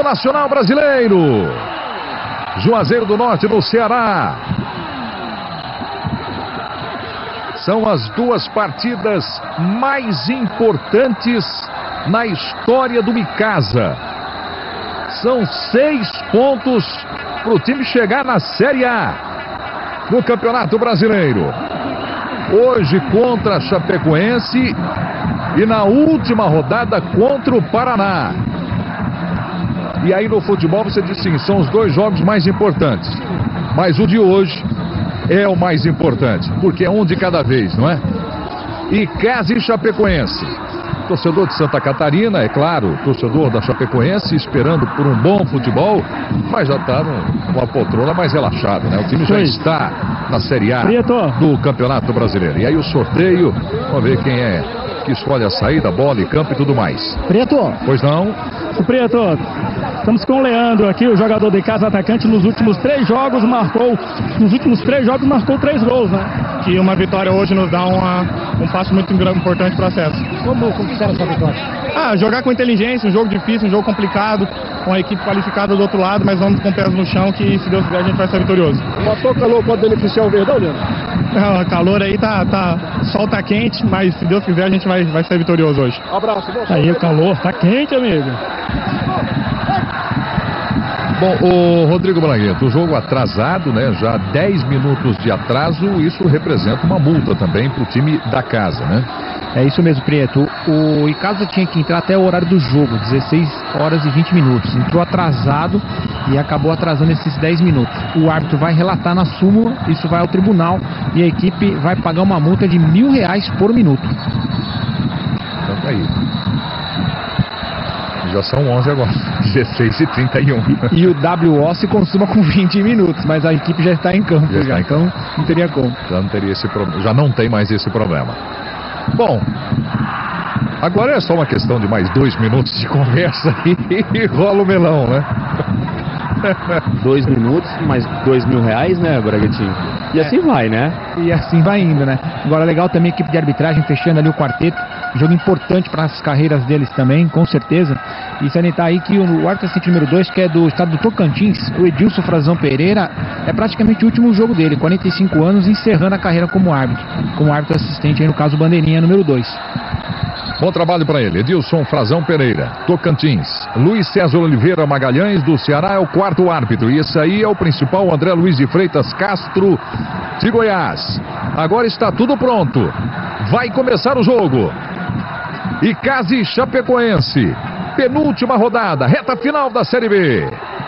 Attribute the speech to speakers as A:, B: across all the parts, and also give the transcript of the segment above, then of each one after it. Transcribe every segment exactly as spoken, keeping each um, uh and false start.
A: Nacional Brasileiro. Juazeiro do Norte, no Ceará. São as duas partidas mais importantes na história do Icasa. São seis pontos para o time chegar na Série A no Campeonato Brasileiro. Hoje contra a Chapecoense e na última rodada contra o Paraná. E aí no futebol você diz sim, são os dois jogos mais importantes. Mas o de hoje é o mais importante, porque é um de cada vez, não é? Icasa e Chapecoense. Torcedor de Santa Catarina, é claro, torcedor da Chapecoense, esperando por um bom futebol, mas já está numa poltrona mais relaxada, né? O time já está na Série A do Campeonato Brasileiro. E aí o sorteio, vamos ver quem é que escolhe a saída, bola e campo e tudo mais.
B: Preto.
A: Pois não?
B: O Preto, estamos com o Leandro aqui, o jogador de casa, atacante, nos últimos três jogos marcou, nos últimos três jogos marcou três gols, né?
C: Que uma vitória hoje nos dá uma, um passo muito importante para o acesso.
B: Como conquistaram essa vitória?
C: Ah, jogar com inteligência, um jogo difícil, um jogo complicado, com a equipe qualificada do outro lado, mas vamos com pés no chão que, se Deus quiser, a gente vai ser vitorioso.
B: Passou o calor, pode beneficiar o Verdão, Leandro?
C: Não, o calor aí tá, tá, sol tá quente, mas se Deus quiser a gente vai, vai ser vitorioso hoje.
B: Abraço, bom. Aí o calor tá quente, amigo.
A: Bom, o Rodrigo Bragueto, o jogo atrasado, né? Já dez minutos de atraso, isso representa uma multa também para o time da casa, né?
D: É isso mesmo, Preto. O Icasa tinha que entrar até o horário do jogo, dezesseis horas e vinte minutos. Entrou atrasado e acabou atrasando esses dez minutos. O árbitro vai relatar na súmula, isso vai ao tribunal e a equipe vai pagar uma multa de mil reais por minuto.
A: Então tá aí. Já são onze agora, dezesseis e trinta e um.
D: E o W O se consuma com vinte minutos, mas a equipe já está em campo, já, já, então não teria como.
A: Já não teria esse problema, já não tem mais esse problema. Bom, agora é só uma questão de mais dois minutos de conversa e rola o melão, né?
E: Dois minutos, mais dois mil reais, né, Braguetinho? E assim é. vai, né?
D: E assim vai indo, né? Agora legal também a equipe de arbitragem fechando ali o quarteto. Jogo importante para as carreiras deles também, com certeza. E salientar aí que o árbitro assistente número dois, que é do estado do Tocantins, o Edilson Frazão Pereira, é praticamente o último jogo dele, quarenta e cinco anos, encerrando a carreira como árbitro. Como árbitro assistente aí, no caso, Bandeirinha número dois.
A: Bom trabalho para ele, Edilson Frazão Pereira, Tocantins. Luiz César Oliveira Magalhães, do Ceará, é o quarto árbitro. E esse aí é o principal, André Luiz de Freitas Castro, de Goiás. Agora está tudo pronto. Vai começar o jogo. Icasa e Chapecoense. Penúltima rodada, reta final da Série B.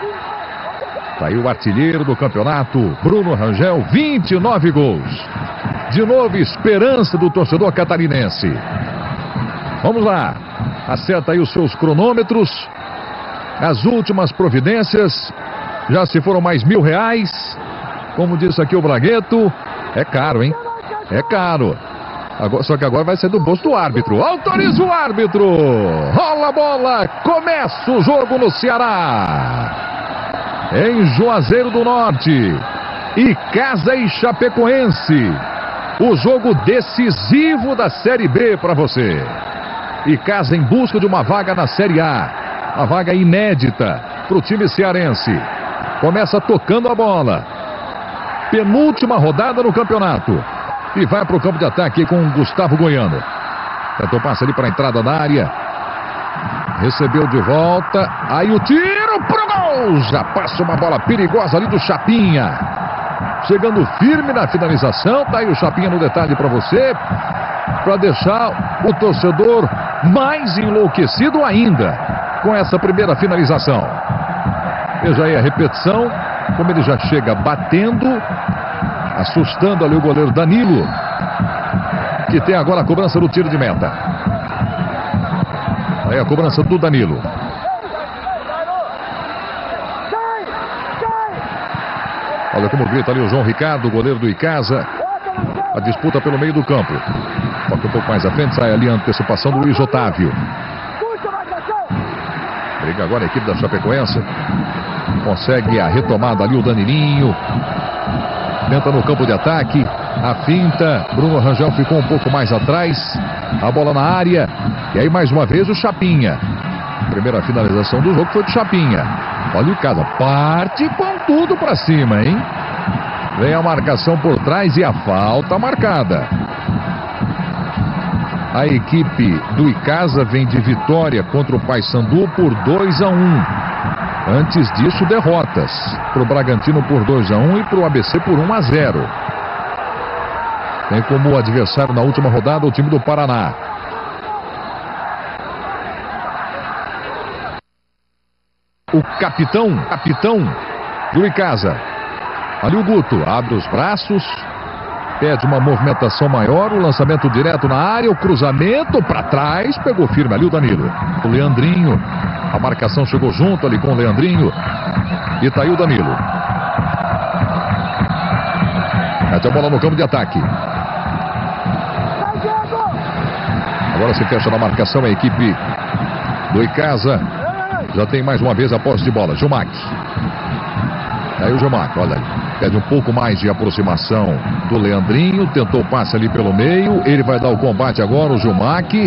A: Tá aí o artilheiro do campeonato, Bruno Rangel, vinte e nove gols. De novo, esperança do torcedor catarinense. Vamos lá, acerta aí os seus cronômetros. As últimas providências. Já se foram mais mil reais. Como disse aqui o Bragueto, é caro, hein? É caro. Agora, só que agora vai ser do bolso do árbitro. Autoriza o árbitro. Rola a bola. Começa o jogo no Ceará. Em Juazeiro do Norte. Icasa e Chapecoense. O jogo decisivo da Série B para você. Icasa em busca de uma vaga na Série A. Uma vaga inédita para o time cearense. Começa tocando a bola. Penúltima rodada no campeonato. E vai para o campo de ataque com o Gustavo Goiano. Tentou passe ali para a entrada da área. Recebeu de volta. Aí o tiro pro gol. Já passa uma bola perigosa ali do Chapinha. Chegando firme na finalização. Tá aí o Chapinha no detalhe para você. Para deixar o torcedor mais enlouquecido ainda com essa primeira finalização. Veja aí a repetição. Como ele já chega batendo. Assustando ali o goleiro Danilo, que tem agora a cobrança do tiro de meta. Aí a cobrança do Danilo. Olha como grita ali o João Ricardo, goleiro do Icasa. A disputa pelo meio do campo. Toca um pouco mais à frente, sai ali a antecipação do Luiz Otávio. Briga agora a equipe da Chapecoense. Consegue a retomada ali o Danilinho. Tenta no campo de ataque. A finta. Bruno Rangel ficou um pouco mais atrás. A bola na área. E aí mais uma vez o Chapinha. Primeira finalização do jogo foi do Chapinha. Olha o Casa, parte com tudo pra cima, hein? Vem a marcação por trás e a falta marcada. A equipe do Icasa vem de vitória contra o Paysandu por dois a um. Antes disso, derrotas para o Bragantino por dois a um e para o A B C por um a zero. Tem como adversário na última rodada o time do Paraná. O capitão, capitão do Icasa. Ali o Guto abre os braços, pede uma movimentação maior, o lançamento direto na área, o cruzamento para trás, pegou firme ali o Danilo. O Leandrinho, a marcação chegou junto ali com o Leandrinho e tá aí o Danilo. Mete a bola no campo de ataque. Agora se fecha na marcação a equipe do Icasa. Já tem mais uma vez a posse de bola. Jumac. Aí o Jumac, olha aí. Pede um pouco mais de aproximação do Leandrinho. Tentou o passe ali pelo meio. Ele vai dar o combate agora, o Jumac.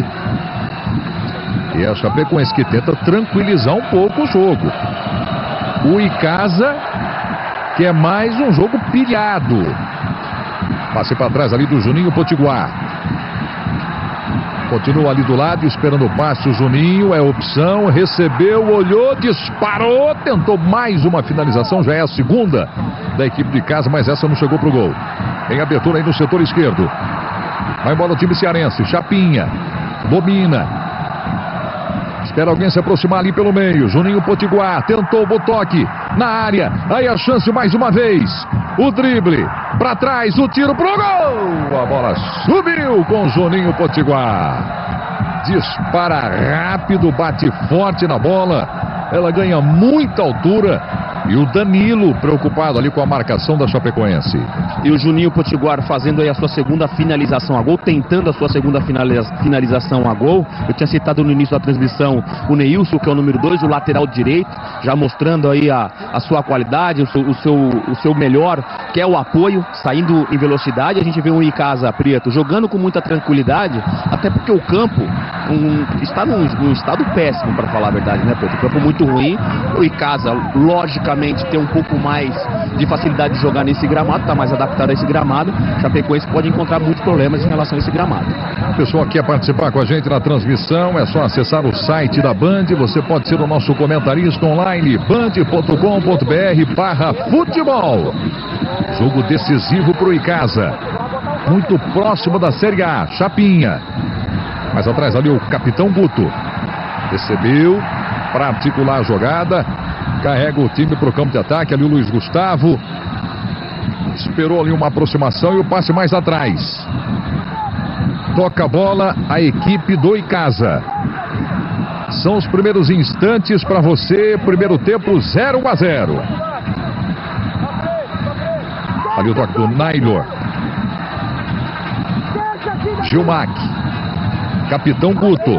A: E a Chapecoense que tenta tranquilizar um pouco o jogo. O Icasa quer mais um jogo pilhado. Passe para trás ali do Juninho Potiguar. Continua ali do lado, esperando o passe. O Juninho é opção, recebeu, olhou, disparou, tentou mais uma finalização. Já é a segunda da equipe de Casa, mas essa não chegou pro gol. Tem abertura aí no setor esquerdo. Vai embora o time cearense. Chapinha domina. Espera alguém se aproximar ali pelo meio. Juninho Potiguar tentou o toque na área. Aí a chance mais uma vez. O drible para trás, o tiro pro gol. A bola subiu com Juninho Potiguar. Dispara rápido, bate forte na bola. Ela ganha muita altura. E o Danilo preocupado ali com a marcação da Chapecoense.
E: E o Juninho Potiguar fazendo aí a sua segunda finalização a gol, tentando a sua segunda finaliza finalização a gol. Eu tinha citado no início da transmissão o Neilson, que é o número dois, o lateral direito, já mostrando aí a, a sua qualidade, o seu, o, seu, o seu melhor, que é o apoio, saindo em velocidade. A gente vê o Icasa Prieto jogando com muita tranquilidade, até porque o campo um, está num, num estado péssimo, para falar a verdade, né, Preto? O campo muito ruim. O Icasa, logicamente, ter um pouco mais de facilidade de jogar nesse gramado, está mais adaptado a esse gramado. Chapecoense pode encontrar muitos problemas em relação a esse gramado.
A: O pessoal quer participar com a gente na transmissão, é só acessar o site da Band. Você pode ser o nosso comentarista online, band ponto com ponto br barra futebol. Jogo decisivo para o Icasa, muito próximo da Série A. Chapinha, mais atrás ali o capitão Guto, recebeu para articular a jogada. Carrega o time para o campo de ataque. Ali o Luiz Gustavo. Esperou ali uma aproximação e o passe mais atrás. Toca a bola a equipe do Icasa. São os primeiros instantes para você. Primeiro tempo zero a zero. Ali o toque do Nailor. Gilmac. Capitão Guto.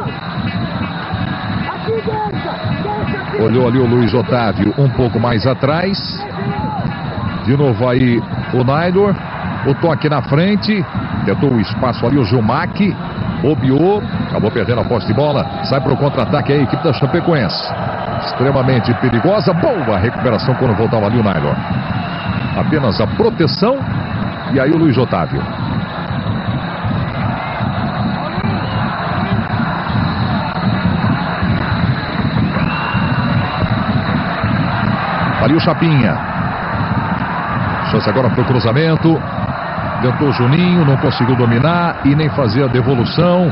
A: Olhou ali o Luiz Otávio um pouco mais atrás. De novo aí o Nailor. O toque na frente. Tentou o espaço ali o Gilmac. Bobeou. Acabou perdendo a posse de bola. Sai para o contra-ataque a equipe da Chapecoense. Extremamente perigosa. Boa recuperação quando voltava ali o Nailor. Apenas a proteção. E aí o Luiz Otávio. Ali o Chapinha. Chance agora para o cruzamento. Tentou o Juninho, não conseguiu dominar e nem fazer a devolução.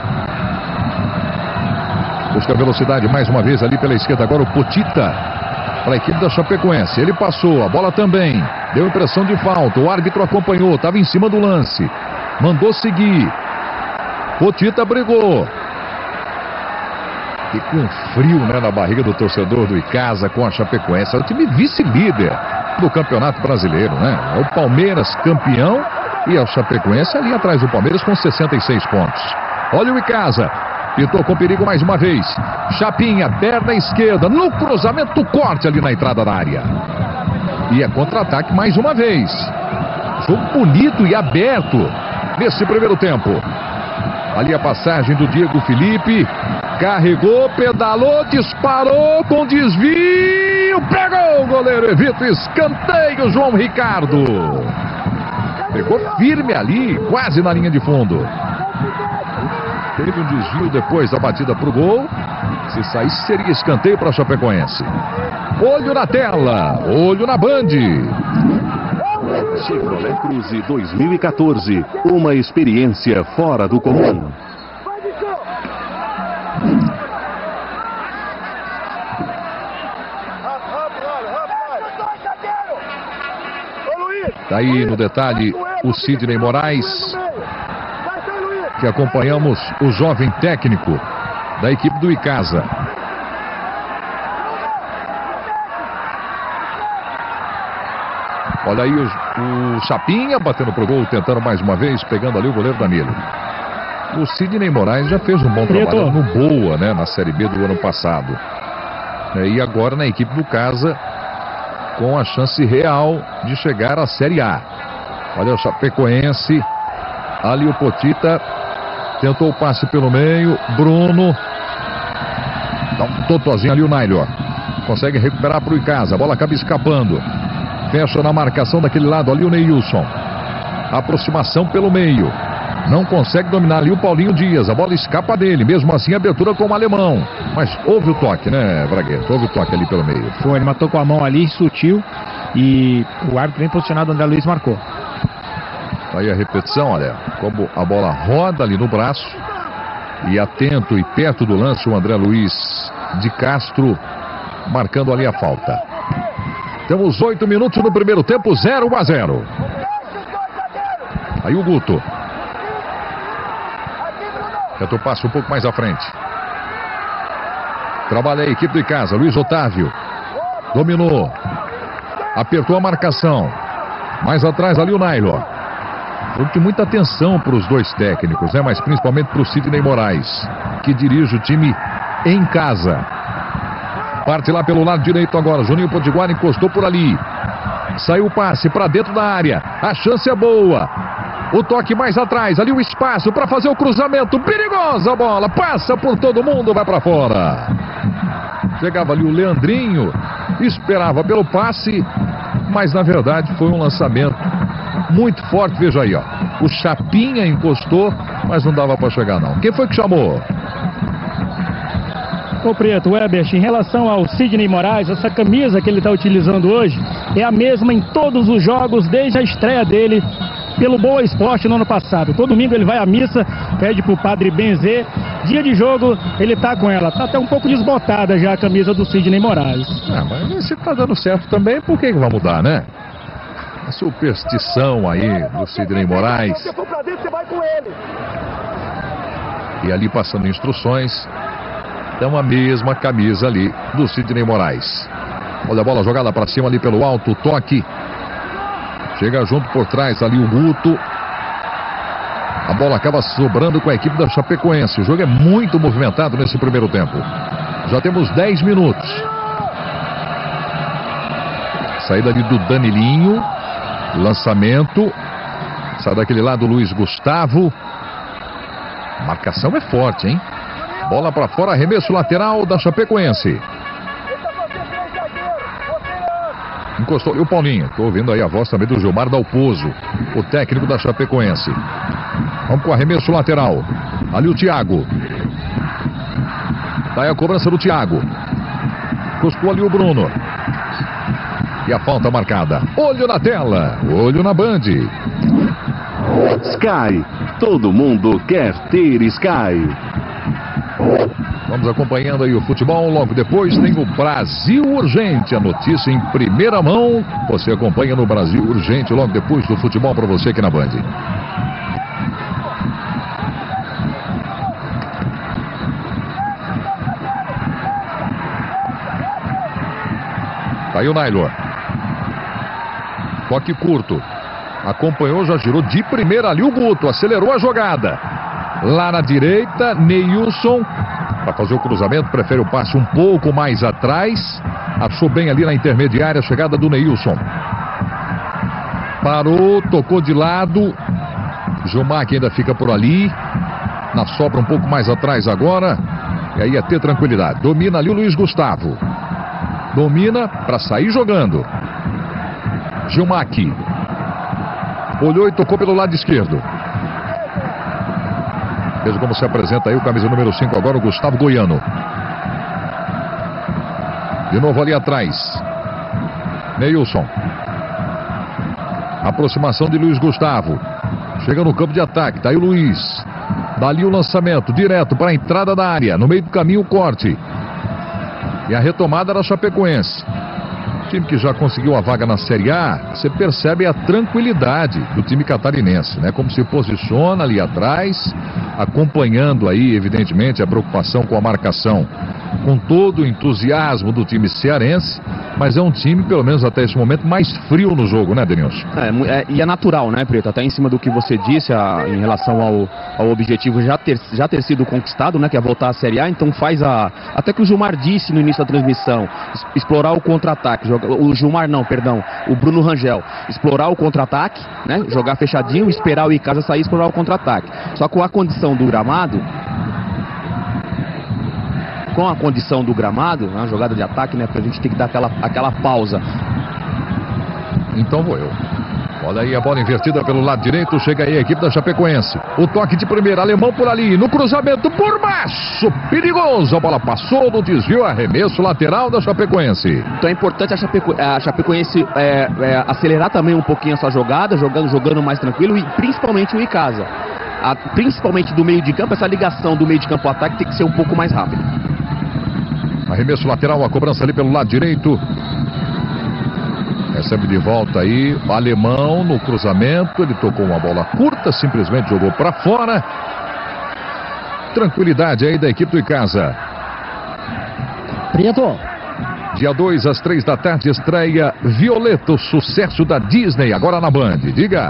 A: Busca velocidade mais uma vez ali pela esquerda. Agora o Potita para a equipe da Chapecoense. Ele passou, a bola também. Deu impressão de falta. O árbitro acompanhou, estava em cima do lance. Mandou seguir. Potita brigou. E com frio, né, na barriga do torcedor do Icasa com a Chapecoense. É o time vice-líder do Campeonato Brasileiro, né? É o Palmeiras campeão e a Chapecoense ali atrás do Palmeiras com sessenta e seis pontos. Olha o Icasa. Pitou com perigo mais uma vez. Chapinha, perna esquerda, no cruzamento, corte ali na entrada da área. E é contra-ataque mais uma vez. Jogo bonito e aberto nesse primeiro tempo. Ali a passagem do Diego Felipe. Carregou, pedalou, disparou com desvio. Pegou o goleiro, evita o escanteio, João Ricardo. Pegou firme ali, quase na linha de fundo. Teve um desvio depois da batida pro gol. Se saísse, seria escanteio para a Chapecoense. Olho na tela, olho na Band.
F: Chevrolet Cruze dois mil e quatorze, uma experiência fora do comum.
A: Tá aí no detalhe o Sidney Moraes, que acompanhamos o jovem técnico da equipe do Icasa. Olha aí o, o Chapinha batendo pro gol, tentando mais uma vez, pegando ali o goleiro Danilo. O Sidney Moraes já fez um bom trabalho no Boa, né, na Série B do ano passado. E agora na equipe do Casa, com a chance real de chegar à Série A. Olha o Chapecoense, ali o Potita tentou o passe pelo meio, Bruno dá um totozinho ali o Nailor, consegue recuperar para o Icasa, a bola acaba escapando, fecha na marcação daquele lado ali o Neilson, aproximação pelo meio, não consegue dominar ali o Paulinho Dias, a bola escapa dele, mesmo assim abertura com o alemão, mas houve o toque, né, Bragueto? Houve o toque ali pelo meio.
D: Foi, ele matou com a mão ali, sutil, e o árbitro bem posicionado, o André Luiz marcou.
A: Aí a repetição, olha, como a bola roda ali no braço, e atento e perto do lance o André Luiz de Castro, marcando ali a falta. Temos oito minutos no primeiro tempo, zero a zero. Aí o Guto. Tentou passe um pouco mais à frente. Trabalha a equipe de casa, Luiz Otávio. Dominou. Apertou a marcação. Mais atrás ali o Nailor. Jogo de muita atenção para os dois técnicos, né? Mas principalmente para o Sidney Moraes, que dirige o time em casa. Parte lá pelo lado direito agora. Juninho Potiguar encostou por ali. Saiu o passe para dentro da área. A chance é boa. O toque mais atrás, ali o espaço para fazer o cruzamento, perigosa a bola, passa por todo mundo, vai para fora. Chegava ali o Leandrinho, esperava pelo passe, mas na verdade foi um lançamento muito forte, veja aí, ó. O Chapinha encostou, mas não dava para chegar não. Quem foi que chamou?
B: Ô Preto, Ebert, em relação ao Sidney Moraes, essa camisa que ele está utilizando hoje é a mesma em todos os jogos, desde a estreia dele pelo Boa Esporte no ano passado. Todo domingo ele vai à missa, pede pro padre benzer. Dia de jogo, ele tá com ela. Tá até um pouco desbotada já a camisa do Sidney Moraes.
A: Ah, mas se tá dando certo também, por que que vai mudar, né? A superstição aí do Sidney Moraes. E ali passando instruções. Então a mesma camisa ali do Sidney Moraes. Olha a bola jogada para cima ali pelo alto, toque. Chega junto por trás ali o Guto. A bola acaba sobrando com a equipe da Chapecoense. O jogo é muito movimentado nesse primeiro tempo. Já temos dez minutos. Saída ali do Danilinho. Lançamento. Sai daquele lado o Luiz Gustavo. A marcação é forte, hein? Bola para fora, arremesso lateral da Chapecoense. Encostou. E o Paulinho? Estou ouvindo aí a voz também do Gilmar Dalpozo, o técnico da Chapecoense. Vamos com o arremesso lateral. Ali o Thiago. Daí a cobrança do Thiago. Encostou ali o Bruno. E a falta marcada. Olho na tela. Olho na Band.
F: Sky. Todo mundo quer ter Sky.
A: Vamos acompanhando aí o futebol. Logo depois tem o Brasil Urgente. A notícia em primeira mão. Você acompanha no Brasil Urgente logo depois do futebol para você aqui na Band. Tá aí o Nailor. Toque curto. Acompanhou, já girou de primeira ali o Guto. Acelerou a jogada. Lá na direita, Neilson. Para fazer o cruzamento, prefere o passe um pouco mais atrás. Achou bem ali na intermediária a chegada do Neilson. Parou, tocou de lado. Gilmar que ainda fica por ali. Na sobra um pouco mais atrás agora. E aí é ter tranquilidade. Domina ali o Luiz Gustavo. Domina para sair jogando. Gilmar. Olhou e tocou pelo lado esquerdo. Veja como se apresenta aí o camisa número cinco agora, o Gustavo Goiano. De novo ali atrás. Neilson. Aproximação de Luiz Gustavo. Chega no campo de ataque. Tá aí o Luiz. Dali o lançamento direto para a entrada da área. No meio do caminho o corte. E a retomada da Chapecoense. Time que já conseguiu a vaga na Série A, você percebe a tranquilidade do time catarinense, né? Como se posiciona ali atrás, acompanhando aí, evidentemente, a preocupação com a marcação, com todo o entusiasmo do time cearense, mas é um time, pelo menos até esse momento, mais frio no jogo, né, Denilson?
E: É, é, e é natural, né, Preto? Até em cima do que você disse a, em relação ao, ao objetivo já ter, já ter sido conquistado, né, que é voltar à Série A, então faz a... Até que o Gilmar disse no início da transmissão, explorar o contra-ataque, o Gilmar não, perdão, o Bruno Rangel, explorar o contra-ataque, né, jogar fechadinho, esperar o Icasa sair e explorar o contra-ataque. Só com a condição do gramado, com a condição do gramado, uma jogada de ataque, né, porque a gente tem que dar aquela, aquela pausa.
A: Então vou eu. Olha aí a bola invertida pelo lado direito, chega aí a equipe da Chapecoense. O toque de primeira, alemão por ali, no cruzamento, por baixo, perigoso. A bola passou no desvio, arremesso lateral da Chapecoense.
E: Então é importante a, Chapeco, a Chapecoense é, é, acelerar também um pouquinho a sua jogada, jogando, jogando mais tranquilo, e principalmente o Icasa. A, principalmente do meio de campo, essa ligação do meio de campo ao ataque tem que ser um pouco mais rápida.
A: Arremesso lateral, a cobrança ali pelo lado direito. Recebe de volta aí o alemão no cruzamento. Ele tocou uma bola curta, simplesmente jogou para fora. Tranquilidade aí da equipe do Icasa.
G: Prieto.
A: Dia dois às três da tarde estreia Violeta, o sucesso da Disney, agora na Band. Diga.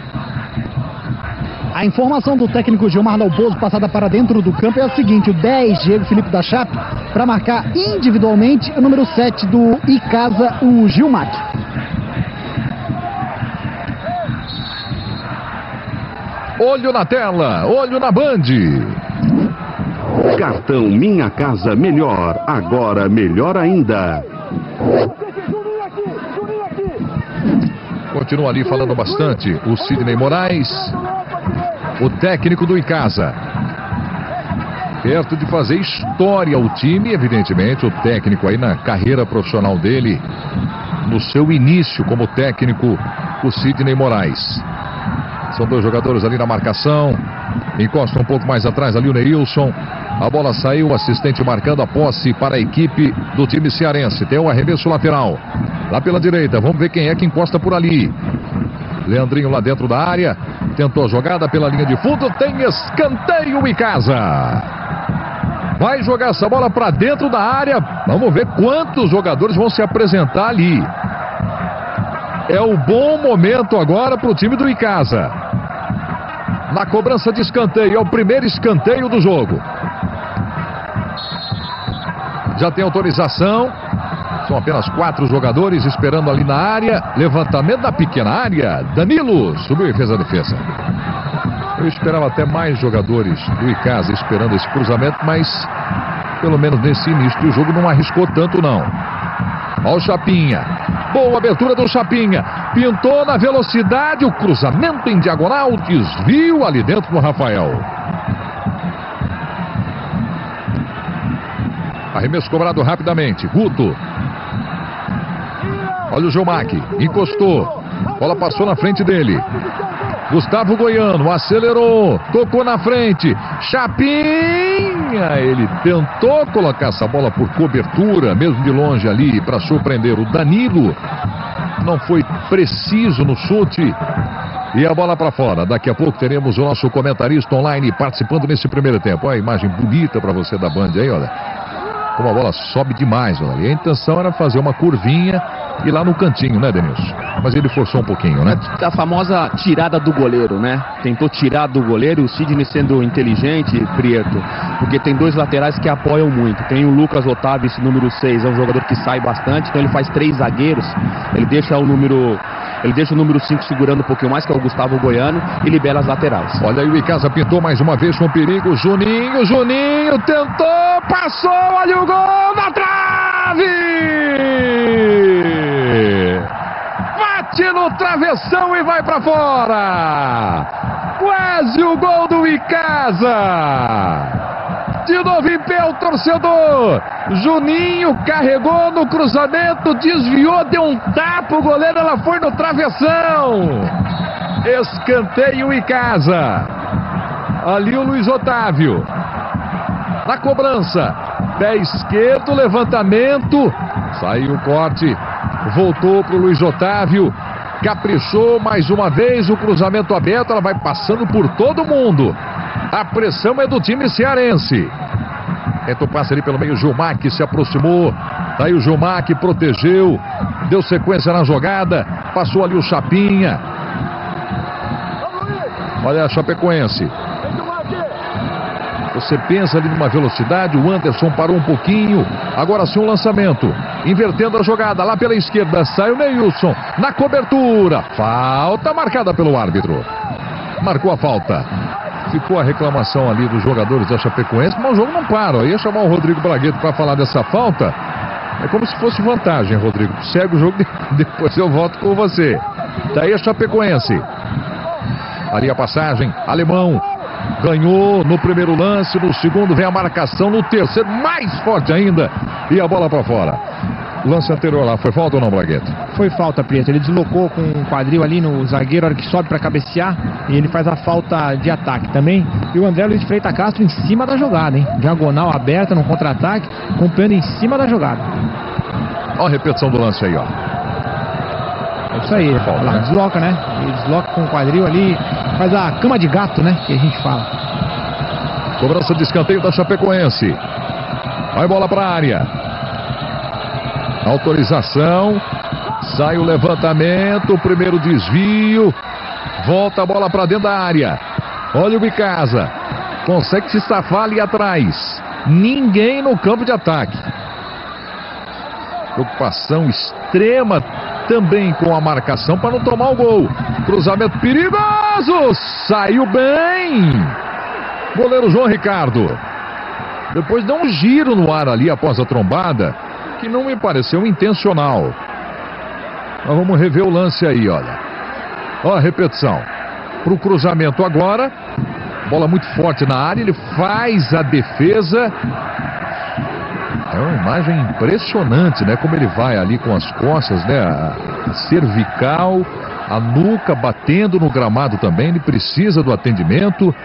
G: A informação do técnico Gilmar Dalpozo passada para dentro do campo é a seguinte: o dez, Diego Felipe da Chape, para marcar individualmente o número sete do Icasa, o Gilmar.
A: Olho na tela, olho na Band.
F: Cartão Minha Casa Melhor, agora melhor ainda.
A: Continua ali falando bastante o Sidney Moraes, o técnico do Icasa. Perto de fazer história o time, evidentemente, o técnico aí na carreira profissional dele, no seu início como técnico, o Sidney Moraes. São dois jogadores ali na marcação. Encosta um pouco mais atrás ali o Neilson. A bola saiu, o assistente marcando a posse para a equipe do time cearense. Tem o arremesso lateral. Lá pela direita, vamos ver quem é que encosta por ali. Leandrinho lá dentro da área. Tentou a jogada pela linha de fundo. Tem escanteio Icasa. Vai jogar essa bola para dentro da área. Vamos ver quantos jogadores vão se apresentar ali. É o bom momento agora para o time do Icasa. Na cobrança de escanteio, é o primeiro escanteio do jogo. Já tem autorização. São apenas quatro jogadores esperando ali na área. Levantamento da pequena área. Danilo subiu e fez a defesa. Eu esperava até mais jogadores do Icasa esperando esse cruzamento, mas pelo menos nesse início do jogo não arriscou tanto não. Olha o Chapinha. Boa abertura do Chapinha. Pintou na velocidade. O cruzamento em diagonal. Desvio ali dentro do Rafael. Arremesso cobrado rapidamente. Guto. Olha o Gilmar. Encostou. Bola passou na frente dele. Gustavo Goiano acelerou. Tocou na frente. Chapinha. Ele tentou colocar essa bola por cobertura, mesmo de longe ali, para surpreender o Danilo. Não foi preciso no chute. E a bola para fora. Daqui a pouco teremos o nosso comentarista online participando nesse primeiro tempo. Olha a imagem bonita para você da Band aí, olha. Como a bola sobe demais, olha ali. A intenção era fazer uma curvinha e lá no cantinho, né, Denilson? Mas ele forçou um pouquinho, né?
E: A famosa tirada do goleiro, né? Tentou tirar do goleiro, o Sidney sendo inteligente, Prieto, porque tem dois laterais que apoiam muito. Tem o Lucas Otávio, esse número seis, é um jogador que sai bastante, então ele faz três zagueiros, ele deixa o número ele deixa o número cinco segurando um pouquinho mais, que é o Gustavo Goiano, e libera as laterais.
A: Olha aí, o Icasa pintou mais uma vez com perigo. Juninho, Juninho tentou, passou, olha o gol na trave! Bate no travessão e vai pra fora! Quase o gol do Icasa! De novo em pé o torcedor. Juninho carregou no cruzamento, desviou, deu um tapa, o goleiro, ela foi no travessão. Escanteio Icasa. Ali o Luiz Otávio. Na cobrança. Pé esquerdo, levantamento. Saiu o corte. Voltou pro Luiz Otávio. Caprichou mais uma vez, o cruzamento aberto, ela vai passando por todo mundo. A pressão é do time cearense. Tenta o passe ali pelo meio, Gilmar que se aproximou. Daí o Gilmar que protegeu. Deu sequência na jogada. Passou ali o Chapinha. Olha a Chapecoense. Você pensa ali numa velocidade, o Anderson parou um pouquinho. Agora sim o lançamento. Invertendo a jogada lá pela esquerda. Sai o Neilson na cobertura. Falta marcada pelo árbitro. Marcou a falta. Ficou a reclamação ali dos jogadores da Chapecoense, mas o jogo não para. Eu ia chamar o Rodrigo Bragueto para falar dessa falta. É como se fosse vantagem, Rodrigo. Segue o jogo, depois eu volto com você. Daí a Chapecoense. Ali a passagem, Alemão. Ganhou no primeiro lance, no segundo vem a marcação, no terceiro mais forte ainda. E a bola para fora. Lance anterior lá, foi falta ou não, Bragueto?
D: Foi falta, Prieto. Ele deslocou com o quadril ali no zagueiro, a hora que sobe para cabecear, e ele faz a falta de ataque também. E o André Luiz Freitas Castro em cima da jogada, hein? Diagonal aberta, no contra-ataque, acompanhando em cima da jogada.
A: Olha a repetição do lance aí, ó.
D: É isso aí,
A: falta,
D: lá,
A: né?
D: Desloca, né? Ele desloca com o quadril ali, faz a cama de gato, né? Que a gente fala.
A: Cobrança de escanteio da Chapecoense. Vai bola para a área. Autorização, sai o levantamento, o primeiro desvio, volta a bola para dentro da área. Olha o Icasa, consegue se safar ali atrás. Ninguém no campo de ataque. Preocupação extrema também com a marcação para não tomar o gol. Cruzamento perigoso, saiu bem. Goleiro João Ricardo. Depois deu um giro no ar ali após a trombada, que não me pareceu intencional. Nós vamos rever o lance aí, olha. Ó a repetição. Pro cruzamento agora. Bola muito forte na área, ele faz a defesa. É uma imagem impressionante, né? Como ele vai ali com as costas, né? A, a cervical, a nuca batendo no gramado também. Ele precisa do atendimento.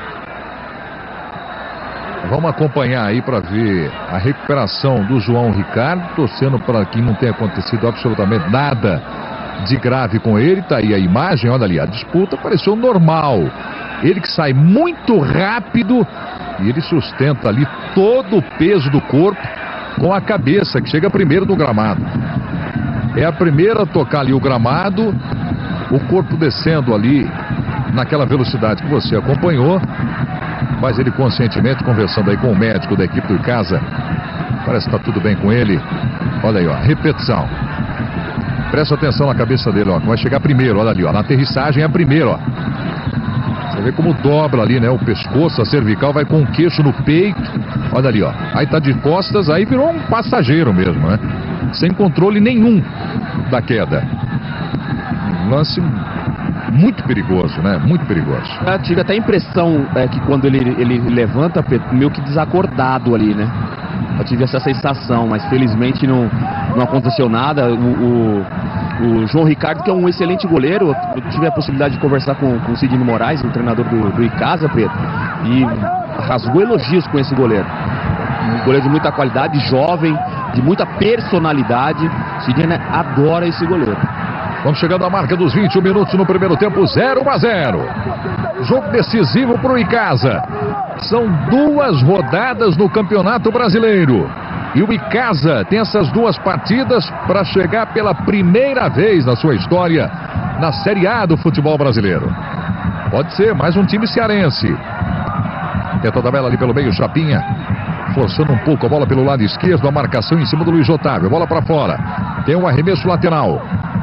A: Vamos acompanhar aí para ver a recuperação do João Ricardo, torcendo para que não tenha acontecido absolutamente nada de grave com ele. Tá aí a imagem, olha ali, a disputa pareceu normal. Ele que sai muito rápido e ele sustenta ali todo o peso do corpo com a cabeça, que chega primeiro no gramado. É a primeira a tocar ali o gramado, o corpo descendo ali naquela velocidade que você acompanhou. Mas ele conscientemente conversando aí com o médico da equipe do Icasa. Parece que está tudo bem com ele. Olha aí, ó, repetição. Presta atenção na cabeça dele, ó, que vai chegar primeiro, olha ali, ó. Na aterrissagem é a primeira, ó. Você vê como dobra ali, né? O pescoço, a cervical vai com o queixo no peito. Olha ali, ó. Aí tá de costas, aí virou um passageiro mesmo, né? Sem controle nenhum da queda. Um lance muito perigoso, né? Muito perigoso.
E: Eu tive até a impressão é, que quando ele, ele levanta, meio que desacordado ali, né? Eu tive essa sensação, mas felizmente não, não aconteceu nada. O, o, o João Ricardo, que é um excelente goleiro, eu tive a possibilidade de conversar com, com o Sidney Moraes, o treinador do, do Icasa, Preto, e rasgou elogios com esse goleiro. Um goleiro de muita qualidade, jovem, de muita personalidade. Sidney adora esse goleiro.
A: Vamos chegando à marca dos vinte e um minutos no primeiro tempo, zero a zero. Jogo decisivo para o Icasa. São duas rodadas no Campeonato Brasileiro. E o Icasa tem essas duas partidas para chegar pela primeira vez na sua história na Série A do futebol brasileiro. Pode ser mais um time cearense. Tenta a tabela ali pelo meio, Chapinha. Forçando um pouco a bola pelo lado esquerdo, a marcação em cima do Luiz Otávio. Bola para fora. Tem um arremesso lateral.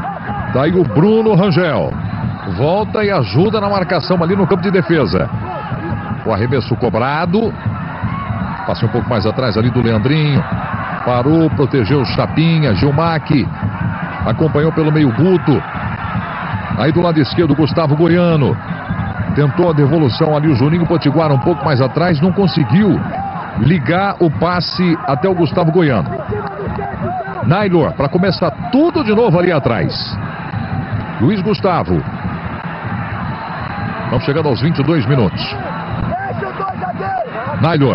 A: Daí o Bruno Rangel. Volta e ajuda na marcação ali no campo de defesa. O arremesso cobrado. Passa um pouco mais atrás ali do Leandrinho. Parou, protegeu o Chapinha, Gilmac. Acompanhou pelo meio Guto. Aí do lado esquerdo, Gustavo Goiano. Tentou a devolução ali o Juninho Potiguara um pouco mais atrás. Não conseguiu ligar o passe até o Gustavo Goiano. Nailor, para começar tudo de novo ali atrás. Luiz Gustavo. Vamos chegando aos vinte e dois minutos. Nailor.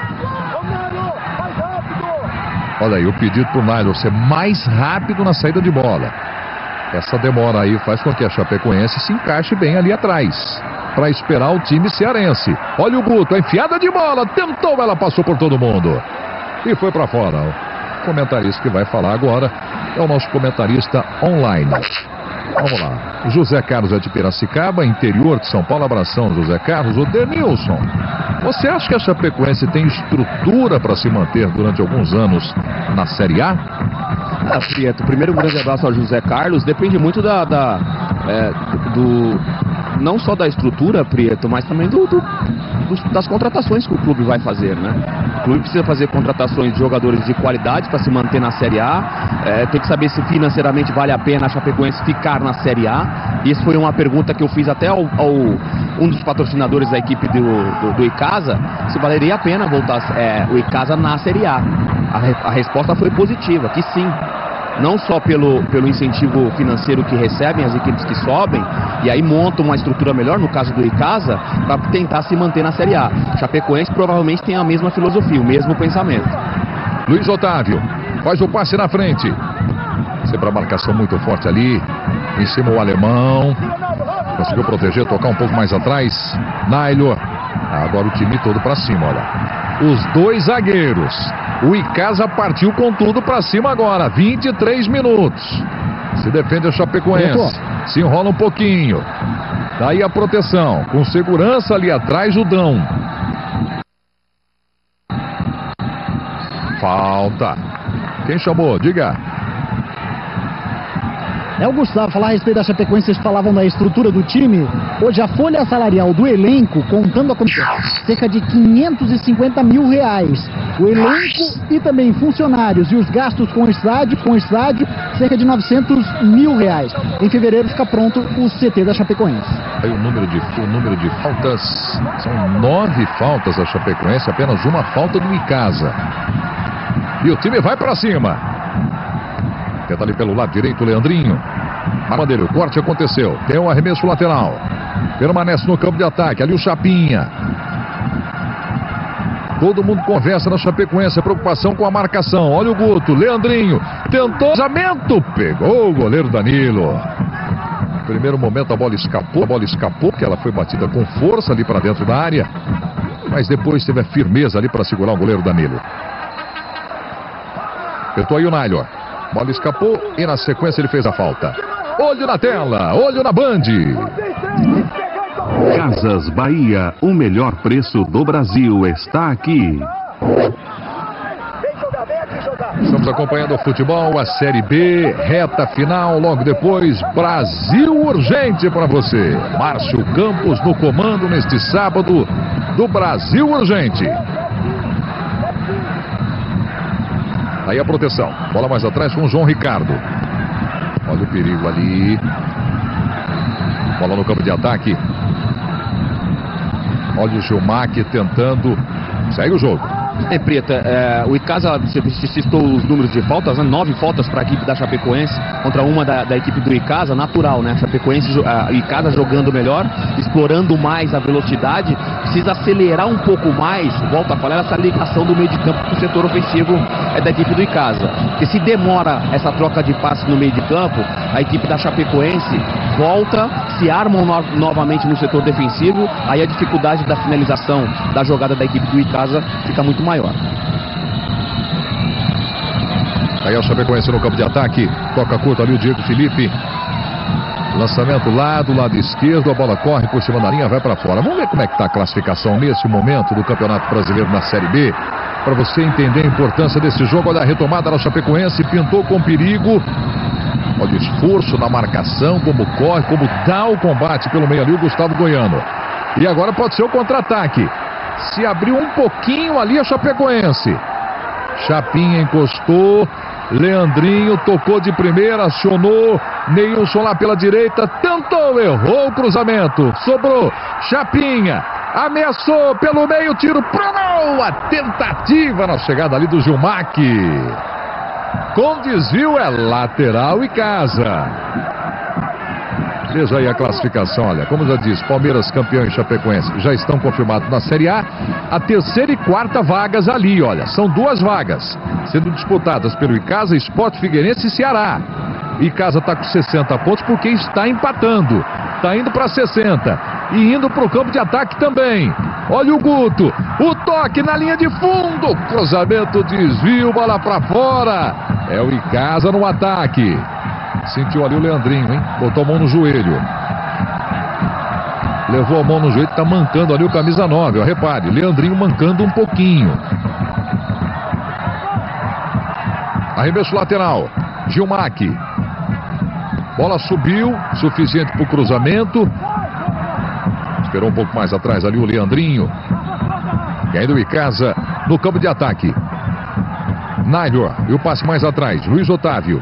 A: Olha aí o pedido pro Nailor ser mais rápido na saída de bola. Essa demora aí faz com que a Chapecoense se encaixe bem ali atrás, para esperar o time cearense. Olha o Guto, a enfiada de bola, tentou, ela passou por todo mundo e foi para fora. O comentarista que vai falar agora é o nosso comentarista online. Vamos lá. José Carlos é de Piracicaba, interior de São Paulo. Abração, José Carlos. O Denilson, você acha que a Chapecoense tem estrutura para se manter durante alguns anos na Série A?
E: Ah, Prieto, primeiro um grande abraço ao José Carlos. Depende muito da, da é, do, não só da estrutura, Prieto, mas também do, do, das contratações que o clube vai fazer, né? O clube precisa fazer contratações de jogadores de qualidade para se manter na Série A. É, tem que saber se financeiramente vale a pena a Chapecoense ficar na Série A. E isso foi uma pergunta que eu fiz até ao, ao um dos patrocinadores da equipe do, do, do Icasa, se valeria a pena voltar é, o Icasa na Série A. A, a resposta foi positiva, que sim. Não só pelo, pelo incentivo financeiro que recebem as equipes que sobem, e aí montam uma estrutura melhor, no caso do Icasa, para tentar se manter na Série A. Chapecoense provavelmente tem a mesma filosofia, o mesmo pensamento.
A: Luiz Otávio faz o passe na frente. Sempre a marcação muito forte ali. Em cima o alemão. Conseguiu proteger, tocar um pouco mais atrás. Nailor. Agora o time todo para cima, olha. Os dois zagueiros. O Icasa partiu com tudo para cima agora. vinte e três minutos. Se defende a Chapecoense. Se enrola um pouquinho. Daí a proteção. Com segurança ali atrás o Dão. Falta. Quem chamou? Diga.
G: É o Gustavo, falar a respeito da Chapecoense, vocês falavam da estrutura do time. Hoje a folha salarial do elenco, contando a comissão, cerca de quinhentos e cinquenta mil reais. O elenco e também funcionários e os gastos com o estádio, com o estádio, cerca de novecentos mil reais. Em fevereiro fica pronto o C T da Chapecoense.
A: Aí o número de, o número de faltas, são nove faltas da Chapecoense, apenas uma falta do Icasa. E o time vai para cima. Tenta ali pelo lado direito o Leandrinho. Madeira, o corte aconteceu. Tem um arremesso lateral. Permanece no campo de ataque. Ali o Chapinha. Todo mundo conversa na Chapecoense. A preocupação com a marcação. Olha o Guto. Leandrinho. Tentou. Cruzamento. Pegou o goleiro Danilo. No primeiro momento a bola escapou. A bola escapou porque ela foi batida com força ali para dentro da área. Mas depois teve a firmeza ali para segurar o goleiro Danilo. Tentou aí o Nailor. Bola escapou e na sequência ele fez a falta. Olho na tela, olho na Band.
F: Casas Bahia, o melhor preço do Brasil está aqui.
A: Estamos acompanhando o futebol, a Série B, reta final, logo depois, Brasil Urgente para você. Márcio Campos no comando neste sábado do Brasil Urgente. Aí a proteção. Bola mais atrás com o João Ricardo. Olha o perigo ali. Bola no campo de ataque. Olha o Gilmac tentando. Segue o jogo.
E: É, Preta, é, o Icasa, você citou os números de faltas, né? Nove faltas para a equipe da Chapecoense contra uma da, da equipe do Icasa, natural, né? A Chapecoense, a Icasa jogando melhor, explorando mais a velocidade, precisa acelerar um pouco mais, volta a falar, essa ligação do meio de campo com o setor ofensivo é da equipe do Icasa. Porque se demora essa troca de passes no meio de campo, a equipe da Chapecoense volta, se armam no, novamente no setor defensivo, aí a dificuldade da finalização da jogada da equipe do Icasa fica muito maior.
A: Aí a Chapecoense no campo de ataque. Toca curto ali o Diego Felipe. Lançamento lá do lado esquerdo, a bola corre por cima da linha, vai para fora. Vamos ver como é que está a classificação nesse momento do Campeonato Brasileiro na Série B, para você entender a importância desse jogo. Olha a retomada da Chapecoense, pintou com perigo. Olha o esforço na marcação, como corre, como dá o combate pelo meio ali o Gustavo Goiano. E agora pode ser o contra-ataque. Se abriu um pouquinho ali a Chapecoense. Chapinha encostou, Leandrinho tocou de primeira, acionou, Neilson lá pela direita, tentou, errou o cruzamento, sobrou, Chapinha, ameaçou pelo meio, tiro pro gol, a tentativa na chegada ali do Gilmac. Com desvio é lateral e casa. Veja aí a classificação, olha, como já disse, Palmeiras campeão e Chapecoense já estão confirmados na Série A. A terceira e quarta vagas ali, olha, são duas vagas sendo disputadas pelo Icasa, Sport, Figueirense e Ceará. Icasa está com sessenta pontos porque está empatando, está indo para sessenta e indo para o campo de ataque também. Olha o Guto, o toque na linha de fundo, cruzamento, desvio, bola para fora. É o Icasa no ataque. Sentiu ali o Leandrinho, hein? Botou a mão no joelho. Levou a mão no joelho, tá mancando ali o camisa nove, ó. Repare, Leandrinho mancando um pouquinho. Arremesso lateral. Gilmac. Bola subiu, suficiente pro cruzamento. Esperou um pouco mais atrás ali o Leandrinho. E ainda o Icasa no campo de ataque. Nailor. E o passe mais atrás. Luiz Otávio.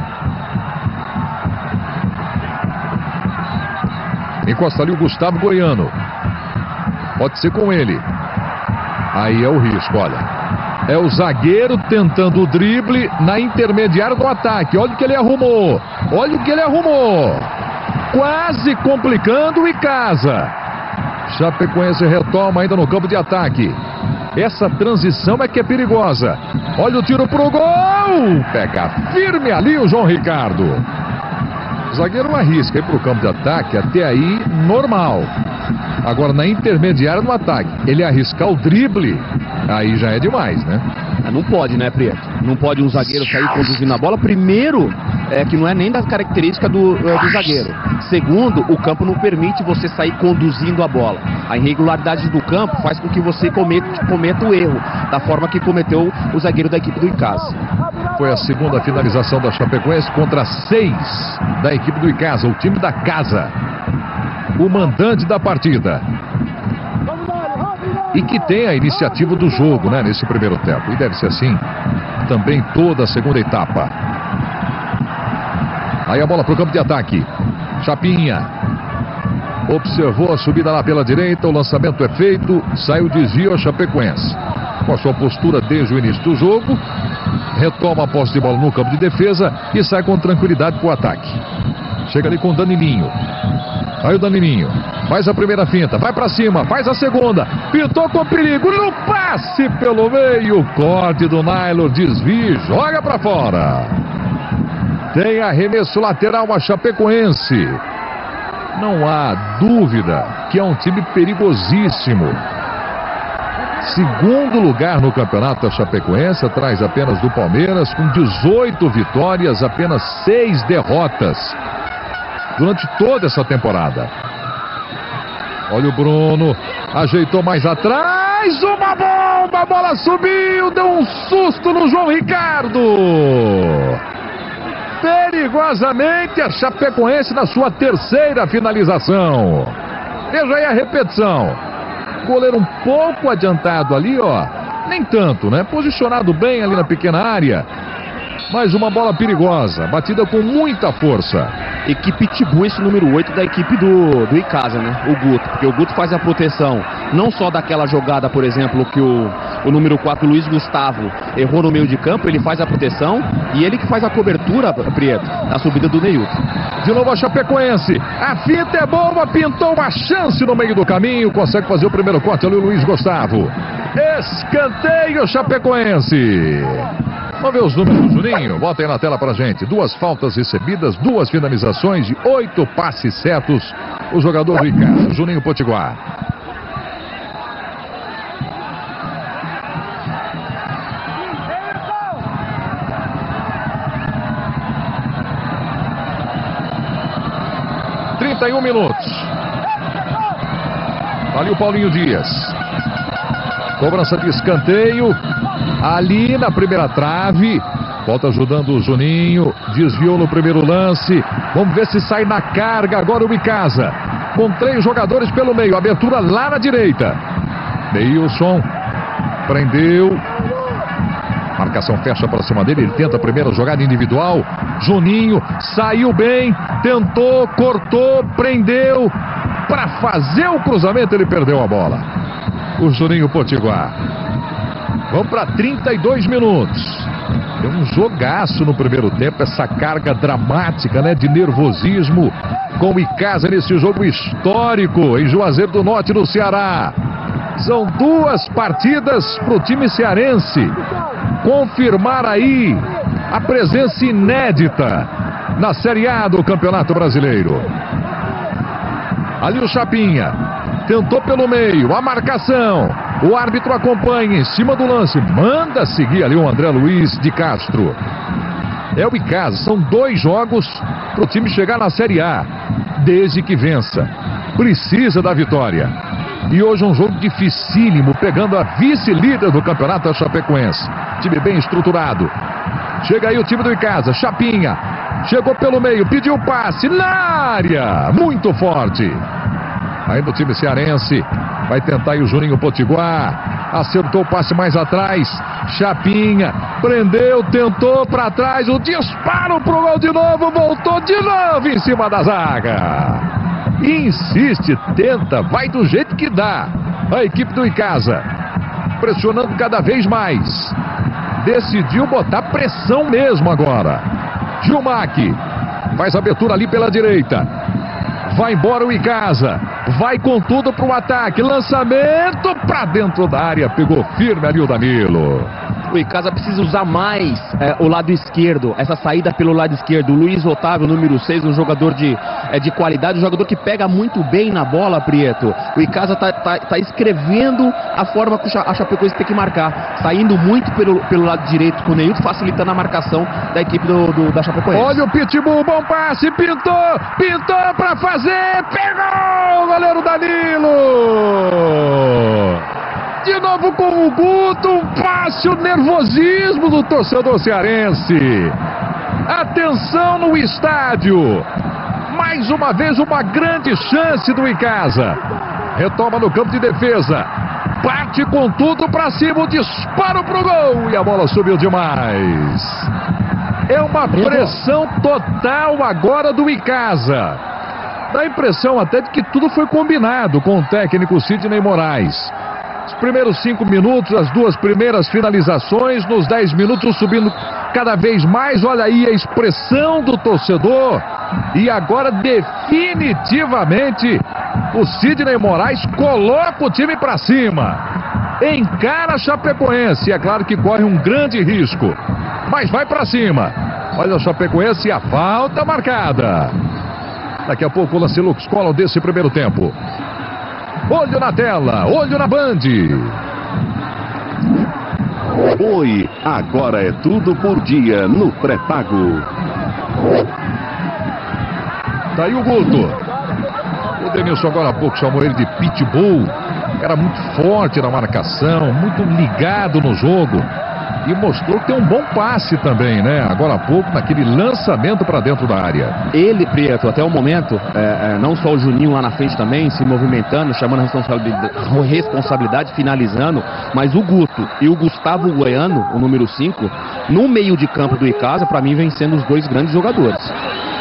A: Encosta ali o Gustavo Goiano. Pode ser com ele. Aí é o risco, olha. É o zagueiro tentando o drible na intermediária do ataque. Olha o que ele arrumou. Olha o que ele arrumou. Quase complicando o Icasa. Chapecoense retoma ainda no campo de ataque. Essa transição é que é perigosa. Olha o tiro pro gol. Pega firme ali o João Ricardo. O zagueiro não arrisca ir para o campo de ataque, até aí normal. Agora na intermediária no ataque, ele arriscar o drible, aí já é demais, né?
E: Não pode, né, Prieto? Não pode um zagueiro sair conduzindo a bola. Primeiro, é que não é nem da característica do, é, do zagueiro. Segundo, o campo não permite você sair conduzindo a bola. A irregularidade do campo faz com que você cometa, cometa o erro, da forma que cometeu o zagueiro da equipe do Icasa.
A: Foi a segunda finalização da Chapecoense contra seis da equipe do Icasa, o time da casa. O mandante da partida. E que tem a iniciativa do jogo, né, nesse primeiro tempo. E deve ser assim também toda a segunda etapa. Aí a bola para o campo de ataque. Chapinha. Observou a subida lá pela direita, o lançamento é feito, sai o desvio a Chapecoense. Com a sua postura desde o início do jogo, retoma a posse de bola no campo de defesa e sai com tranquilidade para o ataque. Chega ali com o Danilinho. Aí o Danilinho faz a primeira finta, vai pra cima, faz a segunda, pintou com perigo, no passe pelo meio, corte do Nailor, desvio, joga pra fora. Tem arremesso lateral a Chapecoense. Não há dúvida que é um time perigosíssimo. Segundo lugar no campeonato, a Chapecoense atrás apenas do Palmeiras, com dezoito vitórias, apenas seis derrotas durante toda essa temporada. Olha o Bruno, ajeitou mais atrás, uma bomba, a bola subiu, deu um susto no João Ricardo. Perigosamente a Chapecoense na sua terceira finalização. Veja aí a repetição. Goleiro um pouco adiantado ali, ó. Nem tanto, né? Posicionado bem ali na pequena área. Mas uma bola perigosa, batida com muita força.
E: Equipe Pitbull, esse número oito da equipe do, do Icasa, né? O Guto. Porque o Guto faz a proteção, não só daquela jogada, por exemplo, que o, o número quatro, Luiz Gustavo, errou no meio de campo. Ele faz a proteção e ele que faz a cobertura, Prieto, na subida do Neilton.
A: De novo a Chapecoense. A fita é boa, pintou uma chance no meio do caminho. Consegue fazer o primeiro corte ali o Luiz Gustavo. Escanteio Chapecoense. Vamos ver os números do Juninho. Bota aí na tela pra gente. Duas faltas recebidas, duas finalizações e oito passes certos. O jogador do Icasa, Juninho Potiguar. trinta e um minutos. Ali o Paulinho Dias. Cobrança de escanteio. Ali na primeira trave. Volta ajudando o Juninho. Desviou no primeiro lance. Vamos ver se sai na carga agora o Icasa. Com três jogadores pelo meio. Abertura lá na direita. Neilson. Prendeu. Marcação fecha para cima dele. Ele tenta a primeira jogada individual. Juninho saiu bem. Tentou, cortou, prendeu. Para fazer o cruzamento, ele perdeu a bola. O Juninho Potiguar. Vamos para trinta e dois minutos. Deu um jogaço no primeiro tempo. Essa carga dramática, né, de nervosismo com o Icasa nesse jogo histórico em Juazeiro do Norte, no Ceará. São duas partidas para o time cearense confirmar aí a presença inédita na Série A do Campeonato Brasileiro. Ali o Chapinha tentou pelo meio, a marcação, o árbitro acompanha em cima do lance, manda seguir ali o André Luiz de Castro. É o Icasa, são dois jogos para o time chegar na Série A, desde que vença, precisa da vitória. E hoje um jogo dificílimo, pegando a vice-líder do campeonato, a Chapecoense. Time bem estruturado. Chega aí o time do Icasa, Chapinha. Chegou pelo meio, pediu passe na área. Muito forte. Ainda o time cearense. Vai tentar aí o Juninho Potiguar. Acertou o passe mais atrás. Chapinha. Prendeu, tentou para trás. O disparo pro gol de novo. Voltou de novo em cima da zaga. Insiste, tenta, vai do jeito que dá. A equipe do Icasa. Pressionando cada vez mais. Decidiu botar pressão mesmo agora. Gilmac faz a abertura ali pela direita. Vai embora o Icasa. Vai com tudo para o ataque. Lançamento para dentro da área. Pegou firme ali o Danilo.
E: O Icasa precisa usar mais é, o lado esquerdo, essa saída pelo lado esquerdo. O Luiz Otávio, número seis, um jogador de, é, de qualidade, um jogador que pega muito bem na bola, Prieto. O Icasa tá, tá, tá escrevendo a forma que a Chapecoense tem que marcar, saindo muito pelo, pelo lado direito com o Neilton, facilitando a marcação da equipe do, do, da Chapecoense.
A: Olha o Pitbull, bom passe, pintou, pintou para fazer, pegou o goleiro Danilo. De novo com o Guto, um passe, o nervosismo do torcedor cearense. Atenção no estádio. Mais uma vez uma grande chance do Icasa. Retoma no campo de defesa. Parte com tudo para cima, o disparo pro gol. E a bola subiu demais. É uma pressão total agora do Icasa. Dá a impressão até de que tudo foi combinado com o técnico Sidney Moraes. Os primeiros cinco minutos, as duas primeiras finalizações, nos dez minutos subindo cada vez mais. Olha aí a expressão do torcedor. E agora definitivamente o Sidney Moraes coloca o time para cima. Encara a Chapecoense. É claro que corre um grande risco, mas vai para cima. Olha a Chapecoense e a falta marcada. Daqui a pouco o lance Lux Collor desse primeiro tempo. Olho na tela, olho na Band.
F: Oi, agora é tudo por dia no pré-pago.
A: Tá aí o Guto. O Denilson agora há pouco chamou ele de Pitbull. Era muito forte na marcação, muito ligado no jogo. E mostrou que tem um bom passe também, né? Agora há pouco, naquele lançamento para dentro da área.
E: Ele, Prieto, até o momento, é, é, não só o Juninho lá na frente também, se movimentando, chamando a responsabilidade, responsabilidade, finalizando, mas o Guto e o Gustavo Goiano, o número cinco, no meio de campo do Icasa, para mim, vem sendo os dois grandes jogadores.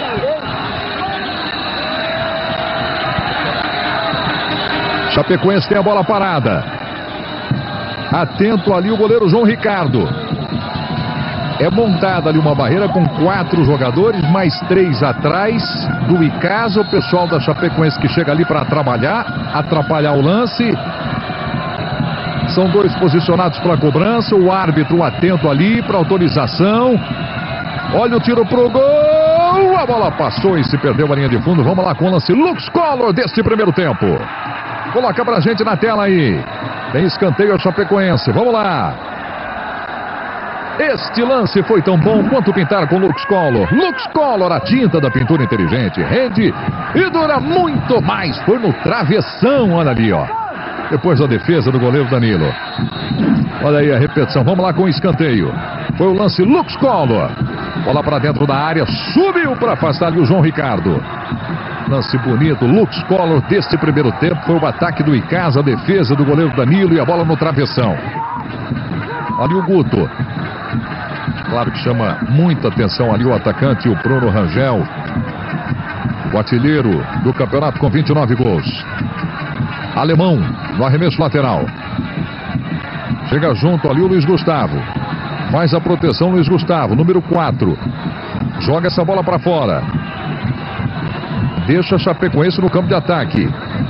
A: Chapecoense tem a bola parada. Atento ali o goleiro João Ricardo. É montada ali uma barreira com quatro jogadores, mais três atrás do Icasa. O pessoal da Chapecoense que chega ali para trabalhar, atrapalhar o lance. São dois posicionados para a cobrança. O árbitro atento ali para autorização. Olha o tiro pro gol. A bola passou e se perdeu a linha de fundo. Vamos lá com o lance Lux Collor deste primeiro tempo. Coloca pra gente na tela aí. Tem escanteio a Chapecoense. Vamos lá. Este lance foi tão bom quanto pintar com Lux Color. Lux Color, a tinta da pintura inteligente, rende e dura muito mais. Foi no travessão, olha ali, ó. Depois a defesa do goleiro Danilo. Olha aí a repetição, vamos lá com o escanteio. Foi o lance Lux Color. Bola para dentro da área, subiu para afastar ali o João Ricardo. Lance bonito, Lux Color deste primeiro tempo. Foi o ataque do Icasa, a defesa do goleiro Danilo e a bola no travessão. Ali o Guto. Claro que chama muita atenção ali o atacante, o Bruno Rangel. O artilheiro do campeonato com vinte e nove gols. Alemão no arremesso lateral. Chega junto ali o Luiz Gustavo. Faz a proteção Luiz Gustavo, número quatro. Joga essa bola para fora. Deixa a Chapecoense no campo de ataque.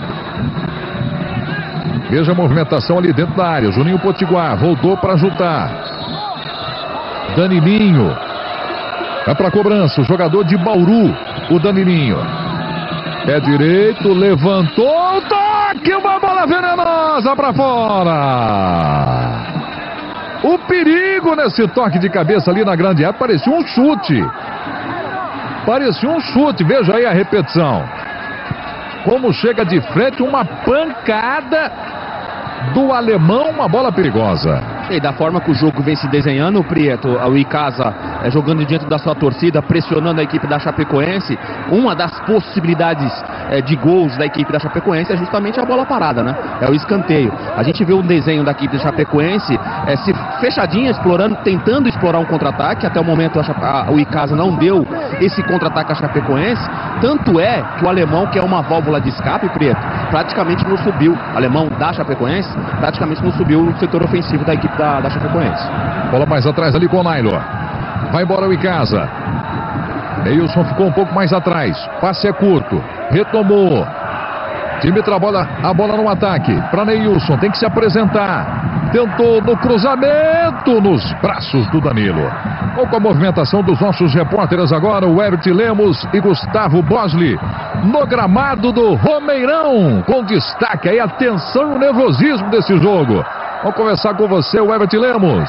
A: Veja a movimentação ali dentro da área. Juninho Potiguar voltou para ajudar. Danilinho. Vai para a cobrança. O jogador de Bauru, o Danilinho. Pé direito, levantou. Toque, uma bola venenosa para fora. O perigo nesse toque de cabeça ali na grande área. Parecia um chute. Parecia um chute. Veja aí a repetição. Como chega de frente, uma pancada do alemão, uma bola perigosa.
E: E da forma que o jogo vem se desenhando, o Prieto, o Icasa é, jogando diante da sua torcida, pressionando a equipe da Chapecoense, uma das possibilidades é, de gols da equipe da Chapecoense é justamente a bola parada, né? É o escanteio. A gente vê um desenho da equipe da Chapecoense é, se fechadinha, explorando, tentando explorar um contra-ataque. Até o momento a, a, o Icasa não deu esse contra-ataque à Chapecoense. Tanto é que o alemão, que é uma válvula de escape, Prieto, praticamente não subiu. O alemão da Chapecoense praticamente não subiu no setor ofensivo da equipe da, da Chapecoense.
A: Bola mais atrás ali com o Nailo. Vai embora o Icasa. Neilson ficou um pouco mais atrás. Passe é curto. Retomou. Time trabalha a bola no ataque. Para Neilson, tem que se apresentar. Tentou no cruzamento nos braços do Danilo. Ou com a movimentação dos nossos repórteres agora, o Herbert Lemos e Gustavo Bosley. No gramado do Romeirão. Com destaque aí, a tensão e o nervosismo desse jogo. Vamos conversar com você, o Herbert Lemos.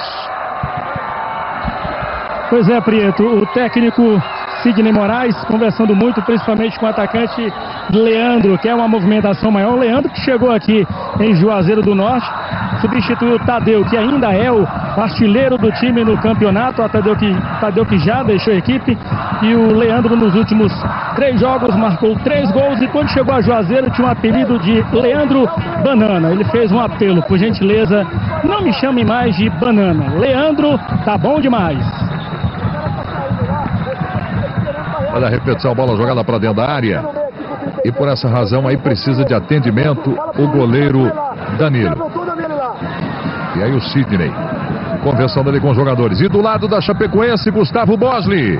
B: Pois é, Prieto, o técnico Sidney Moraes conversando muito, principalmente com o atacante Leandro, que é uma movimentação maior. O Leandro que chegou aqui em Juazeiro do Norte, substituiu o Tadeu, que ainda é o artilheiro do time no campeonato. O Tadeu que, Tadeu que já deixou a equipe. E o Leandro nos últimos três jogos marcou três gols e quando chegou a Juazeiro tinha um apelido de Leandro Banana. Ele fez um apelo, por gentileza, não me chame mais de Banana. Leandro, tá bom demais.
A: Olha a repetição, bola jogada para dentro da área. E por essa razão aí precisa de atendimento o goleiro Danilo. E aí o Sidney conversando ali com os jogadores. E do lado da Chapecoense, Gustavo Bosley.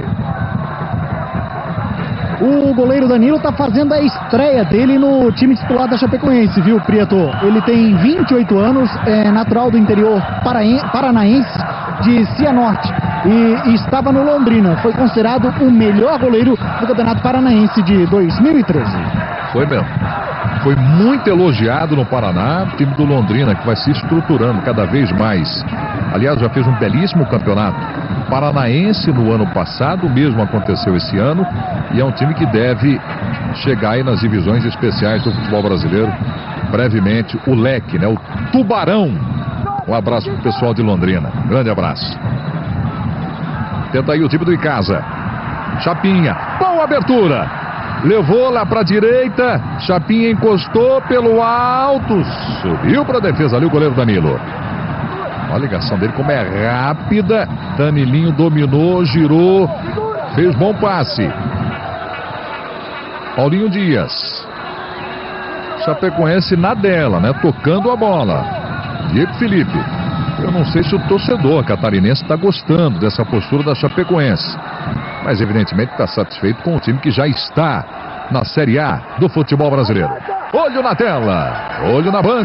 G: O goleiro Danilo está fazendo a estreia dele no time titular da Chapecoense, viu, Prieto? Ele tem vinte e oito anos, é natural do interior paranaense de Cianorte e estava no Londrina. Foi considerado o melhor goleiro do Campeonato Paranaense de dois mil e treze.
A: Foi mesmo. Foi muito elogiado no Paraná, o time do Londrina, que vai se estruturando cada vez mais. Aliás, já fez um belíssimo campeonato paranaense no ano passado, o mesmo aconteceu esse ano, e é um time que deve chegar aí nas divisões especiais do futebol brasileiro brevemente. O Leque, né? O Tubarão. Um abraço pro pessoal de Londrina. Grande abraço. Tenta aí o time do Icasa. Chapinha. Boa abertura. Levou lá para a direita. Chapinha encostou pelo alto. Subiu para a defesa ali o goleiro Danilo. Olha a ligação dele como é rápida. Danilinho dominou, girou. Fez bom passe. Paulinho Dias. Chapecoense na dela, né? Tocando a bola. Diego Felipe. Eu não sei se o torcedor catarinense está gostando dessa postura da Chapecoense. Mas evidentemente está satisfeito com o time que já está na Série A do futebol brasileiro. Olho na tela. Olho na Band.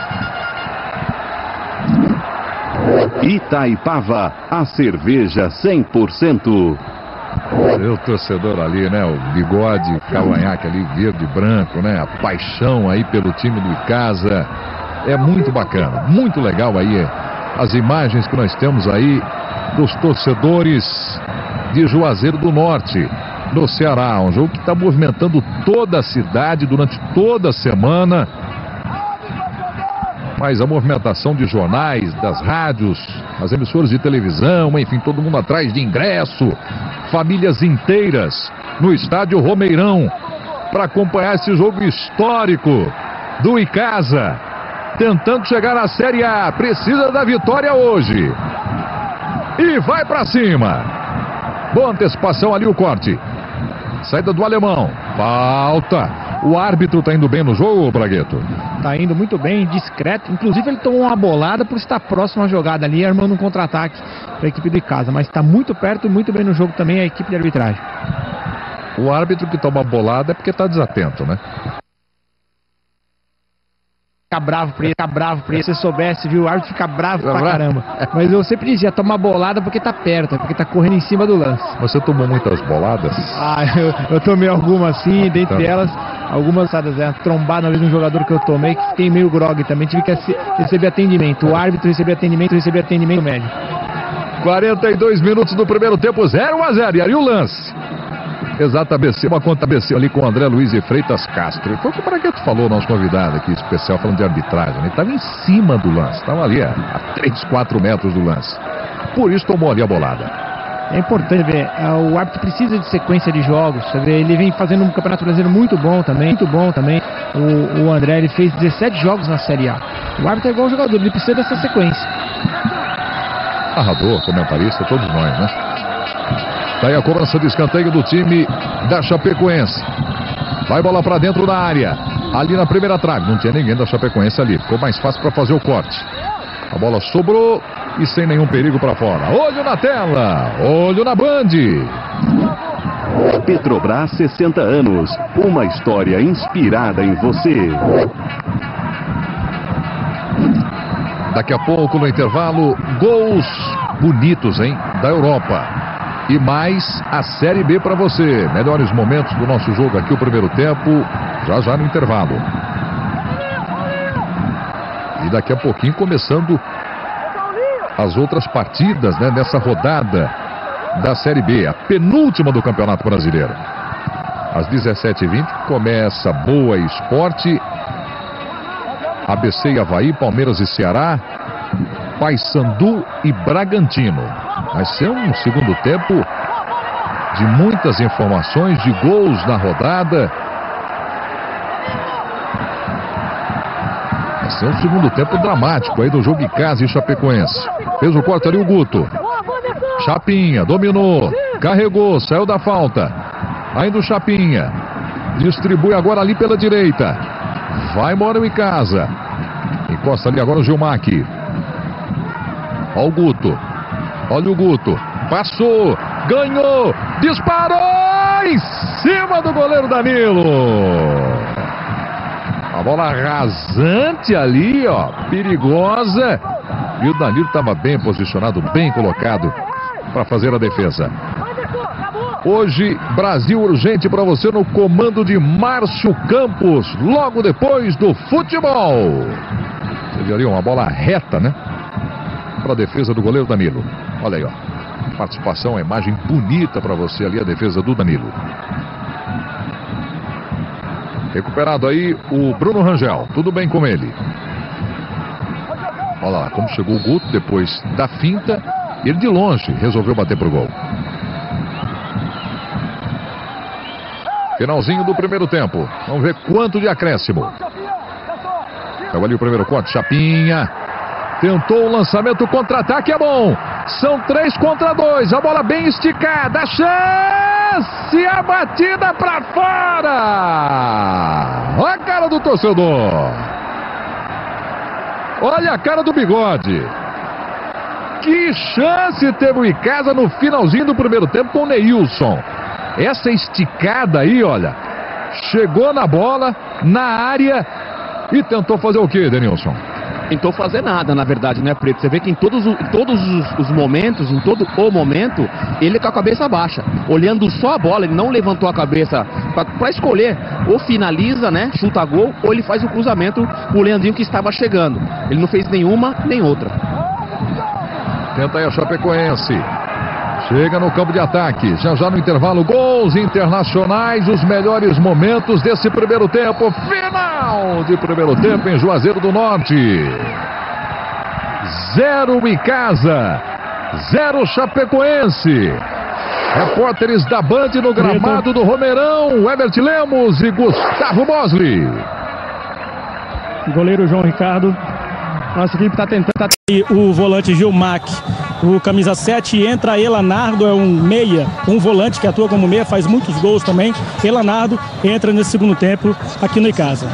F: Itaipava, a cerveja cem por cento.
A: Seu torcedor ali, né? O bigode, cavanhaque ali, verde e branco, né? A paixão aí pelo time do Icasa. É muito bacana, muito legal aí as imagens que nós temos aí dos torcedores de Juazeiro do Norte, no Ceará. Um jogo que está movimentando toda a cidade durante toda a semana. Mas a movimentação de jornais, das rádios, as emissoras de televisão, enfim, todo mundo atrás de ingresso, famílias inteiras no estádio Romeirão para acompanhar esse jogo histórico do Icasa, tentando chegar na Série A. Precisa da vitória hoje e vai para cima. Boa antecipação ali, o corte, saída do alemão, falta. O árbitro tá indo bem no jogo, Bragueto?
D: Tá indo muito bem, discreto. Inclusive ele tomou uma bolada por estar próximo à jogada ali, armando um contra-ataque para a equipe do Icasa. Mas está muito perto e muito bem no jogo também a equipe de arbitragem.
A: O árbitro que toma bolada é porque tá desatento, né?
D: Fica bravo por ele, fica bravo por ele. Se você soubesse, viu? O árbitro fica bravo pra caramba. Mas eu sempre dizia, toma bolada porque tá perto, porque tá correndo em cima do lance.
A: Você tomou muitas boladas?
D: Ah, eu, eu tomei algumas sim, dentre tá. elas, algumas, sabe, é, trombada ali no jogador que eu tomei, que fiquei meio grogue também, tive que receber atendimento. O árbitro recebeu atendimento, recebeu atendimento médio.
A: quarenta e dois minutos do primeiro tempo, zero a zero. E ali o lance. Exato, A B C, uma conta A B C ali com o André Luiz e Freitas Castro. Foi o que o Bragueto falou, nosso convidado aqui, especial, falando de arbitragem. Ele estava em cima do lance, estava ali a três, quatro metros do lance. Por isso tomou ali a bolada.
D: É importante ver, o árbitro precisa de sequência de jogos, sabe? Ele vem fazendo um campeonato brasileiro muito bom também, muito bom também. O, o André, ele fez dezessete jogos na Série A. O árbitro é igual o jogador, ele precisa dessa sequência.
A: Narrador, comentarista, todos nós, né? Daí a cobrança de escanteio do time da Chapecoense. Vai bola pra dentro da área. Ali na primeira trave. Não tinha ninguém da Chapecoense ali. Ficou mais fácil para fazer o corte. A bola sobrou e sem nenhum perigo para fora. Olho na tela. Olho na Band.
F: Petrobras, sessenta anos. Uma história inspirada em você.
A: Daqui a pouco, no intervalo, gols bonitos, hein? Da Europa. E mais a Série B para você. Melhores momentos do nosso jogo aqui, o primeiro tempo, já já no intervalo. E daqui a pouquinho começando as outras partidas, né, nessa rodada da Série B, a penúltima do Campeonato Brasileiro. Às dezessete e vinte começa Boa Esporte, A B C e Avaí, Palmeiras e Ceará, Paysandu e Bragantino. Vai ser um segundo tempo de muitas informações, de gols na rodada. Vai ser um segundo tempo dramático aí do jogo Icasa e Chapecoense. Fez o corte ali o Guto. Chapinha, dominou, carregou, saiu da falta. Ainda o Chapinha. Distribui agora ali pela direita. Vai embora o Icasa. Encosta ali agora o Gilmac. Olha o Guto. Olha o Guto. Passou. Ganhou. Disparou. Em cima do goleiro Danilo. A bola rasante ali, ó. Perigosa. E o Danilo estava bem posicionado, bem colocado para fazer a defesa. Hoje, Brasil Urgente para você no comando de Márcio Campos. Logo depois do futebol. Você viu ali uma bola reta, né? Para a defesa do goleiro Danilo. Olha aí, ó. Participação, a imagem bonita para você ali, a defesa do Danilo. Recuperado aí o Bruno Rangel. Tudo bem com ele. Olha lá como chegou o Guto depois da finta. Ele de longe resolveu bater pro gol. Finalzinho do primeiro tempo. Vamos ver quanto de acréscimo. Pegou ali o primeiro corte. Chapinha. Tentou o lançamento, contra-ataque, é bom. São três contra dois. A bola bem esticada. Chance! A batida pra fora! Olha a cara do torcedor. Olha a cara do Bigode. Que chance teve o Icasa no finalzinho do primeiro tempo com o Neilson. Essa esticada aí, olha. Chegou na bola, na área e tentou fazer o quê, Denilson?
E: Tentou fazer nada, na verdade, né, Preto? Você vê que em todos, em todos os, os momentos, em todo o momento, ele com a cabeça baixa, olhando só a bola, ele não levantou a cabeça para escolher, ou finaliza, né, chuta gol, ou ele faz o cruzamento, o Leandrinho que estava chegando. Ele não fez nenhuma, nem outra.
A: Tenta aí a Chapecoense. Chega no campo de ataque. Já já no intervalo, gols internacionais. Os melhores momentos desse primeiro tempo. Final de primeiro tempo em Juazeiro do Norte. Zero Icasa. Zero Chapecoense. Repórteres da Band no gramado do Romeirão. Herbert Lemos e Gustavo Bosley.
B: Goleiro João Ricardo. Nossa equipe está tentando. Tá... O volante Gilmac, o camisa sete, entra Elanardo, é um meia, um volante que atua como meia, faz muitos gols também. Elanardo entra nesse segundo tempo aqui no Icasa.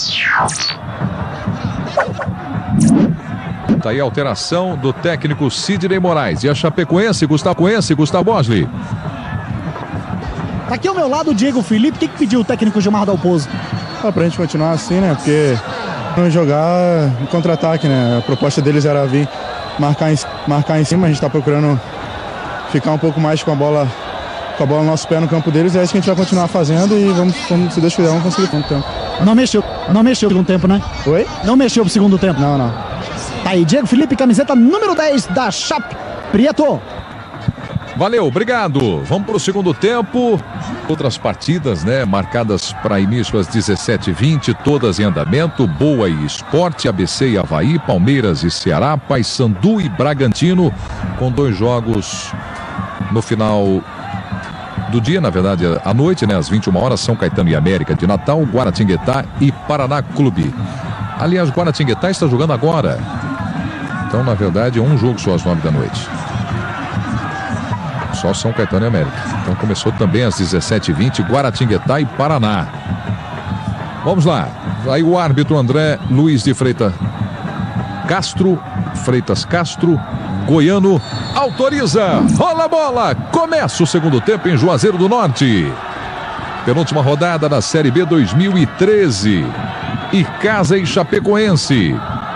A: Tá aí a alteração do técnico Sidney Moraes. E a Chapecoense, Gustavo Coense, Gustavo Bosley.
G: Tá aqui ao meu lado o Diego Felipe. O que, que pediu o técnico Gilmar Dalpozo?
C: Ah, pra gente continuar assim, né? Porque jogar em contra-ataque, né? A proposta deles era vir marcar em, marcar em cima. A gente tá procurando ficar um pouco mais com a bola com a bola no nosso pé no campo deles. É isso que a gente vai continuar fazendo e vamos, vamos se Deus quiser, vamos conseguir um tempo.
G: Não mexeu, não mexeu pro segundo tempo, né?
C: Oi?
G: Não mexeu pro segundo tempo.
C: Não, não.
G: Tá aí, Diego Felipe, camiseta número dez da Chape Prieto.
A: Valeu, obrigado. Vamos para o segundo tempo. Outras partidas, né, marcadas para início às dezessete e vinte, todas em andamento. Boa e Sport, A B C e Avaí, Palmeiras e Ceará, Paysandu e Bragantino, com dois jogos no final do dia, na verdade, à noite, né, às vinte e uma horas, São Caetano e América de Natal, Guaratinguetá e Paraná Clube. Aliás, Guaratinguetá está jogando agora. Então, na verdade, um jogo só às nove da noite. Só São Caetano e América. Então começou também às dezessete e vinte, Guaratinguetá e Paraná. Vamos lá. Aí o árbitro André Luiz de Freitas Castro, Freitas Castro, goiano, autoriza. Rola a bola. Começa o segundo tempo em Juazeiro do Norte. Penúltima rodada da Série B dois mil e treze. Icasa e Chapecoense.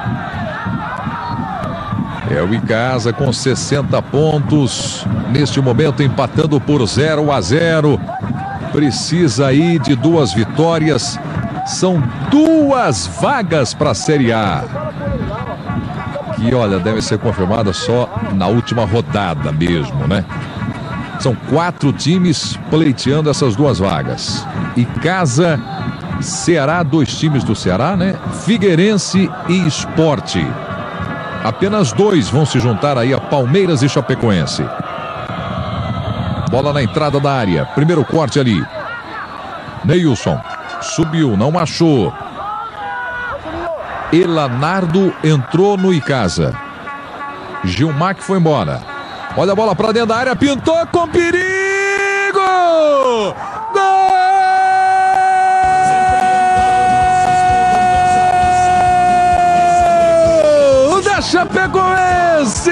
A: É o Icasa com sessenta pontos. Neste momento empatando por zero a zero. Precisa aí de duas vitórias. São duas vagas para a Série A. Que, olha, deve ser confirmada só na última rodada mesmo, né? São quatro times pleiteando essas duas vagas. Icasa, Ceará, dois times do Ceará, né? Figueirense e Sport. Apenas dois vão se juntar aí a Palmeiras e Chapecoense. Bola na entrada da área. Primeiro corte ali. Neilson. Subiu, não achou. Elanardo entrou no Icasa. Gilmac foi embora. Olha a bola para dentro da área. Pintou com perigo! Gol! Chapecoense!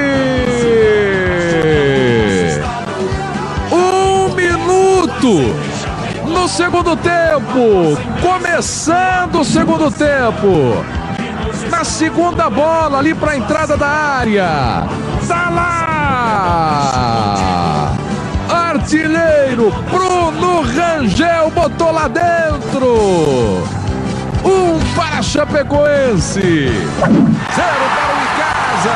A: Um minuto no segundo tempo. Começando o segundo tempo. Na segunda bola ali para a entrada da área. Tá lá! Artilheiro Bruno Rangel botou lá dentro. Um para a Chapecoense. Zero para o Icasa.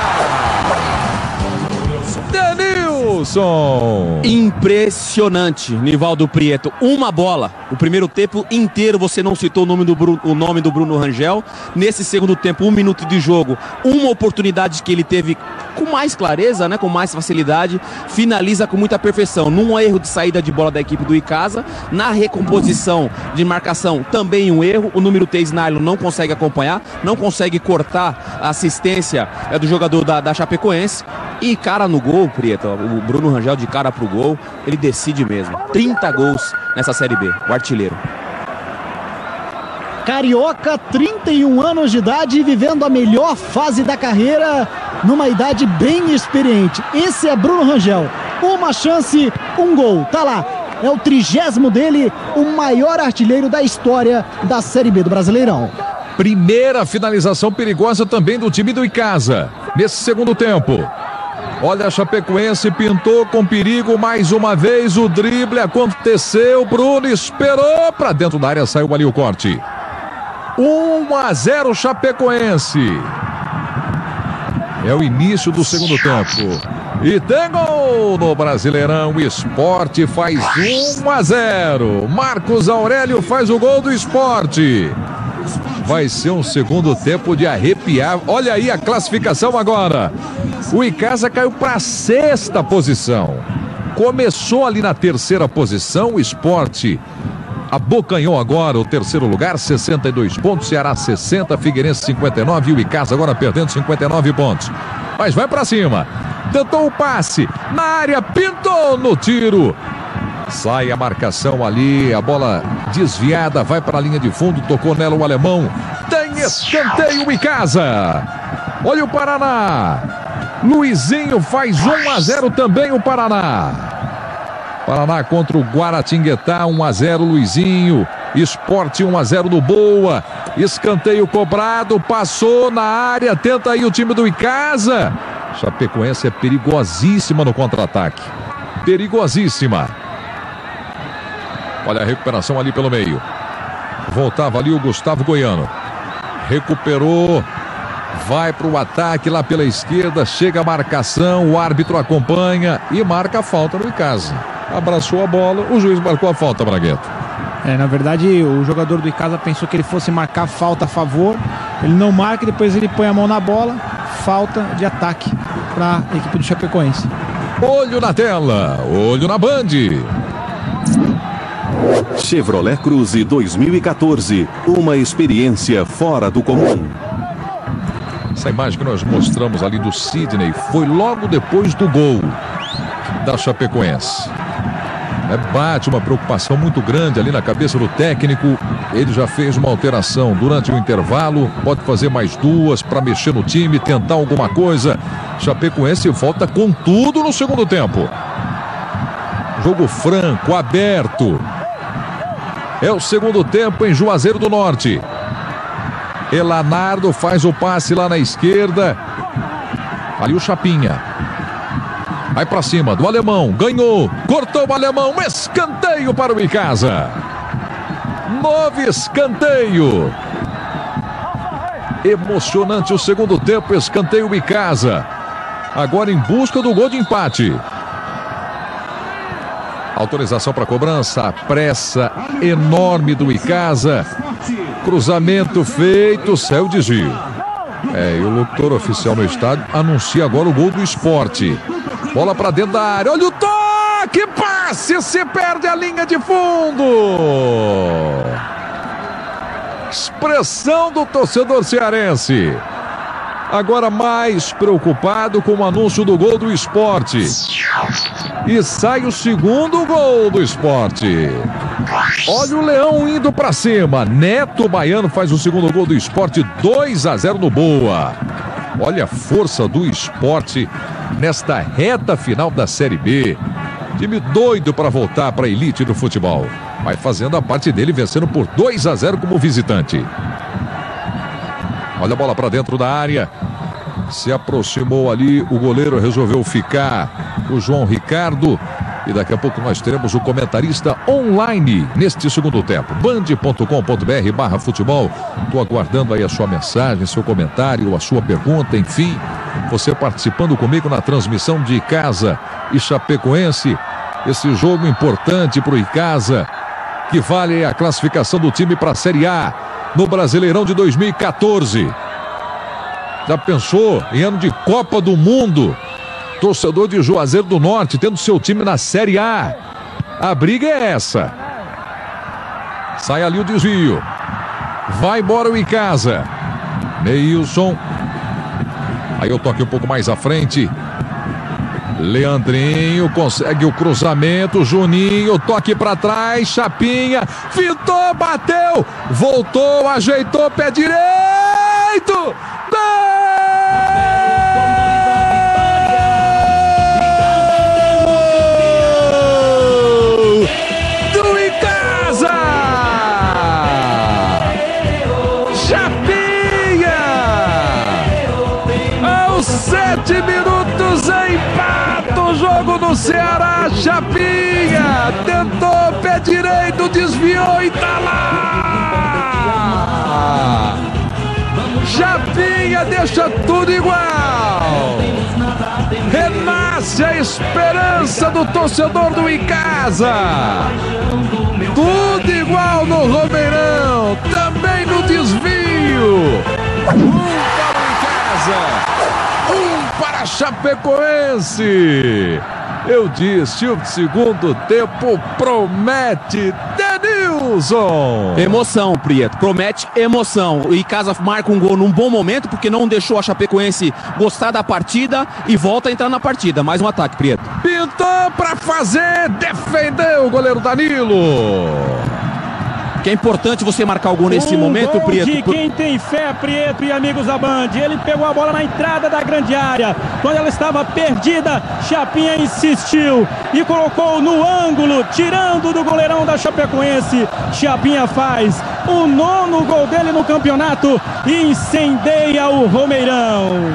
A: Denilson.
E: Impressionante, Nivaldo Prieto. Uma bola. O primeiro tempo inteiro você não citou o nome do Bruno, o nome do Bruno Rangel. Nesse segundo tempo, um minuto de jogo, uma oportunidade que ele teve com mais clareza, né, com mais facilidade, finaliza com muita perfeição. Num erro de saída de bola da equipe do Icasa, na recomposição de marcação também um erro. O número três, Nailo, não consegue acompanhar, não consegue cortar a assistência é, do jogador da, da Chapecoense. E cara no gol, Prieto, o Bruno Rangel de cara pro gol, ele decide mesmo. trinta gols nessa Série B, o artilheiro.
G: Carioca, trinta e um anos de idade, vivendo a melhor fase da carreira, numa idade bem experiente. Esse é Bruno Rangel. Uma chance, um gol. Tá lá. É o trigésimo dele, o maior artilheiro da história da Série B do Brasileirão.
A: Primeira finalização perigosa também do time do Icasa. Nesse segundo tempo. Olha, a Chapecoense pintou com perigo mais uma vez. O drible aconteceu. Bruno esperou. Para dentro da área saiu ali o corte. um a zero Chapecoense. É o início do segundo tempo. E tem gol no Brasileirão. O Sport faz um a zero. Marcos Aurélio faz o gol do Sport. Vai ser um segundo tempo de arrepiar. Olha aí a classificação agora. O Icasa caiu para a sexta posição. Começou ali na terceira posição. O Sport abocanhou agora o terceiro lugar, sessenta e dois pontos. Ceará sessenta, Figueirense cinquenta e nove. E o Icasa agora perdendo cinquenta e nove pontos. Mas vai para cima. Tentou o passe. Na área, pintou no tiro. Sai a marcação ali, a bola desviada, vai para a linha de fundo, tocou nela o alemão. Tem escanteio Icasa. Olha o Paraná. Luizinho faz um a zero também o Paraná. Paraná contra o Guaratinguetá, um a zero Luizinho. Sport um a zero no Boa. Escanteio cobrado, passou na área, tenta aí o time do Icasa. Chapecoense é perigosíssima no contra-ataque. Perigosíssima. Olha a recuperação ali pelo meio. Voltava ali o Gustavo Goiano. Recuperou. Vai para o ataque lá pela esquerda. Chega a marcação. O árbitro acompanha e marca a falta no Icasa. Abraçou a bola. O juiz marcou a falta, Bragueto.
D: É, na verdade, o jogador do Icasa pensou que ele fosse marcar falta a favor. Ele não marca e depois ele põe a mão na bola. Falta de ataque para a equipe do Chapecoense.
A: Olho na tela. Olho na Band.
F: Chevrolet Cruze dois mil e quatorze, uma experiência fora do comum.
A: Essa imagem que nós mostramos ali do Sidney foi logo depois do gol da Chapecoense. É, bate uma preocupação muito grande ali na cabeça do técnico. Ele já fez uma alteração durante o intervalo, pode fazer mais duas para mexer no time, tentar alguma coisa. Chapecoense volta com tudo no segundo tempo. Jogo franco, aberto. É o segundo tempo em Juazeiro do Norte. Elanardo faz o passe lá na esquerda. Ali o Chapinha. Vai pra cima do alemão. Ganhou. Cortou o alemão. Escanteio para o Icasa. Novo escanteio. Emocionante o segundo tempo. Escanteio Icasa. Agora em busca do gol de empate. Autorização para cobrança, a pressa enorme do Icasa. Cruzamento feito, céu desvio. É, e o locutor oficial no estádio anuncia agora o gol do Sport. Bola para dentro da área, olha o toque, passe, se perde a linha de fundo. Expressão do torcedor cearense. Agora mais preocupado com o anúncio do gol do Sport. E sai o segundo gol do Sport. Olha o Leão indo pra cima. Neto Baiano faz o segundo gol do Sport. dois a zero no Boa. Olha a força do Sport nesta reta final da Série B. Time doido para voltar para a elite do futebol. Vai fazendo a parte dele, vencendo por dois a zero como visitante. Olha a bola para dentro da área. Se aproximou ali, o goleiro resolveu ficar, o João Ricardo. E daqui a pouco nós teremos o comentarista online neste segundo tempo. band ponto com ponto br barra futebol. Estou aguardando aí a sua mensagem, seu comentário, a sua pergunta, enfim. Você participando comigo na transmissão de Icasa e Chapecoense. Esse jogo importante para o Icasa, que vale a classificação do time para a Série A no Brasileirão de dois mil e quatorze. Já pensou em ano de Copa do Mundo? Torcedor de Juazeiro do Norte tendo seu time na Série A. A briga é essa. Sai ali o desvio. Vai embora o Icasa. Neilson. Aí eu toque um pouco mais à frente. Leandrinho consegue o cruzamento. Juninho, toque para trás. Chapinha. Fintou, bateu. Voltou, ajeitou, pé direito. Gol! Do Icasa! Chapinha! Aos sete minutos empata o jogo do Ceará. Chapinha tentou, pé direito, desviou e tá lá! Chapinha deixa tudo igual. Essa é a esperança do torcedor do Icasa. Tudo igual no Romeirão, também no desvio. Um para o Icasa, um para a Chapecoense. Eu disse, o segundo tempo promete. Denilson.
E: Emoção, Prieto, promete emoção. O Icasa marca um gol num bom momento, porque não deixou a Chapecoense gostar da partida e volta a entrar na partida. Mais um ataque, Prieto.
A: Pintou pra fazer, defendeu o goleiro Danilo.
E: Que é importante você marcar o gol nesse
B: um
E: momento,
B: gol
E: Prieto.
B: De quem tem fé, Prieto e amigos da Band. Ele pegou a bola na entrada da grande área. Quando ela estava perdida, Chapinha insistiu e colocou no ângulo, tirando do goleirão da Chapecoense. Chapinha faz o nono gol dele no campeonato e incendeia o Romeirão.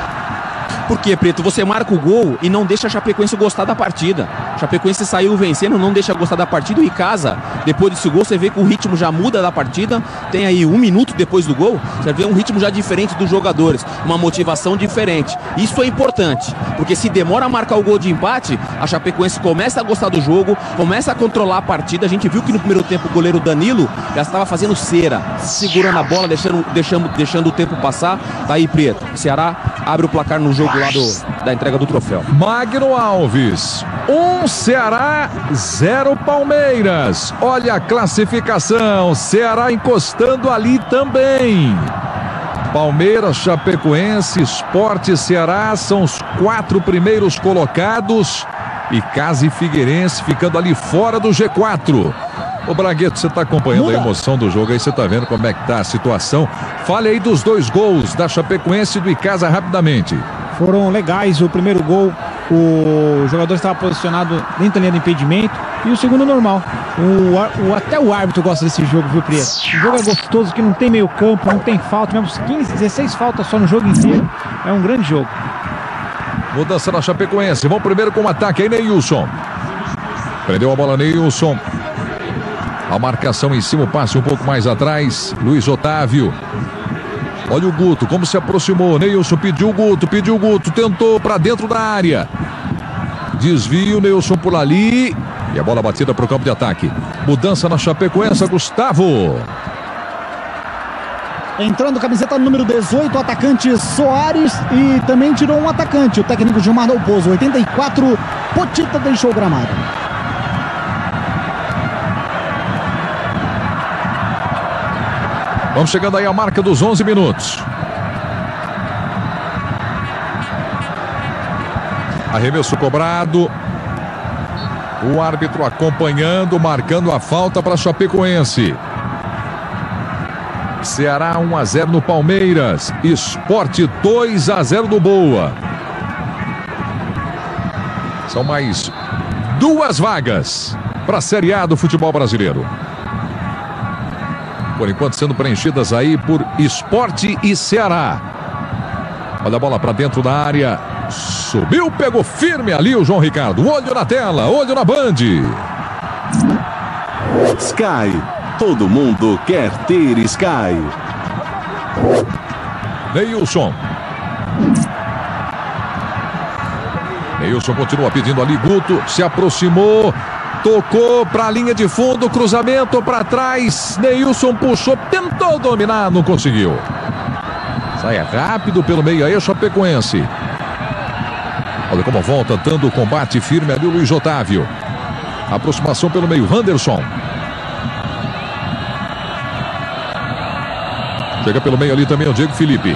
E: Por quê, Preto? Você marca o gol e não deixa a Chapecoense gostar da partida. A Chapecoense saiu vencendo, não deixa gostar da partida. O Icasa, depois desse gol, você vê que o ritmo já muda da partida. Tem aí um minuto depois do gol, você vê um ritmo já diferente dos jogadores, uma motivação diferente. Isso é importante, porque se demora a marcar o gol de empate, a Chapecoense começa a gostar do jogo, começa a controlar a partida. A gente viu que no primeiro tempo o goleiro Danilo já estava fazendo cera, segurando a bola, deixando, deixando, deixando o tempo passar. Tá aí, Preto. O Ceará abre o placar no jogo lá do, da entrega do troféu.
A: Magno Alves, um Ceará, zero Palmeiras. Olha a classificação, Ceará encostando ali também. Palmeiras, Chapecoense, Sport e Ceará são os quatro primeiros colocados. Icasa e Figueirense ficando ali fora do G quatro. Ô Bragueto, você está acompanhando Muda. a emoção do jogo aí, você está vendo como é que tá a situação. Fale aí dos dois gols da Chapecoense e do Icasa rapidamente.
D: Foram legais, o primeiro gol, o jogador estava posicionado dentro da linha do impedimento, e o segundo normal. O, o, até o árbitro gosta desse jogo, viu, Prieto? O jogo é gostoso, que não tem meio campo, não tem falta, tivemos quinze, dezesseis faltas só no jogo inteiro. É um grande jogo.
A: Mudança na Chapecoense, vamos primeiro com o ataque aí, Neilson. Prendeu a bola, Neilson. A marcação em cima, o passe um pouco mais atrás. Luiz Otávio. Olha o Guto, como se aproximou. Neilson pediu o Guto, pediu o Guto. Tentou para dentro da área. Desvio, Neilson por ali. E a bola batida para o campo de ataque. Mudança na Chapecoense, Gustavo.
G: Entrando camiseta número dezoito, o atacante Soares. E também tirou um atacante, o técnico Gilmar Dalpozo. oitenta e quatro, Potita deixou o gramado.
A: Vamos chegando aí à marca dos onze minutos. Arremesso cobrado. O árbitro acompanhando, marcando a falta para Chapecoense. Ceará um a zero no Palmeiras. Sport dois a zero no Boa. São mais duas vagas para a Série A do futebol brasileiro. Por enquanto sendo preenchidas aí por Sport e Ceará. Olha a bola para dentro da área. Subiu, pegou firme ali o João Ricardo. Olho na tela, olho na Band.
F: Sky. Todo mundo quer ter Sky.
A: Neilson. Neilson continua pedindo ali. Guto se aproximou. Tocou para a linha de fundo, cruzamento para trás. Neilson puxou, tentou dominar, não conseguiu. Sai rápido pelo meio aí, Chapecoense. Olha como volta, dando o combate firme ali o Luiz Otávio. Aproximação pelo meio, Wanderson. Chega pelo meio ali também o Diego Felipe.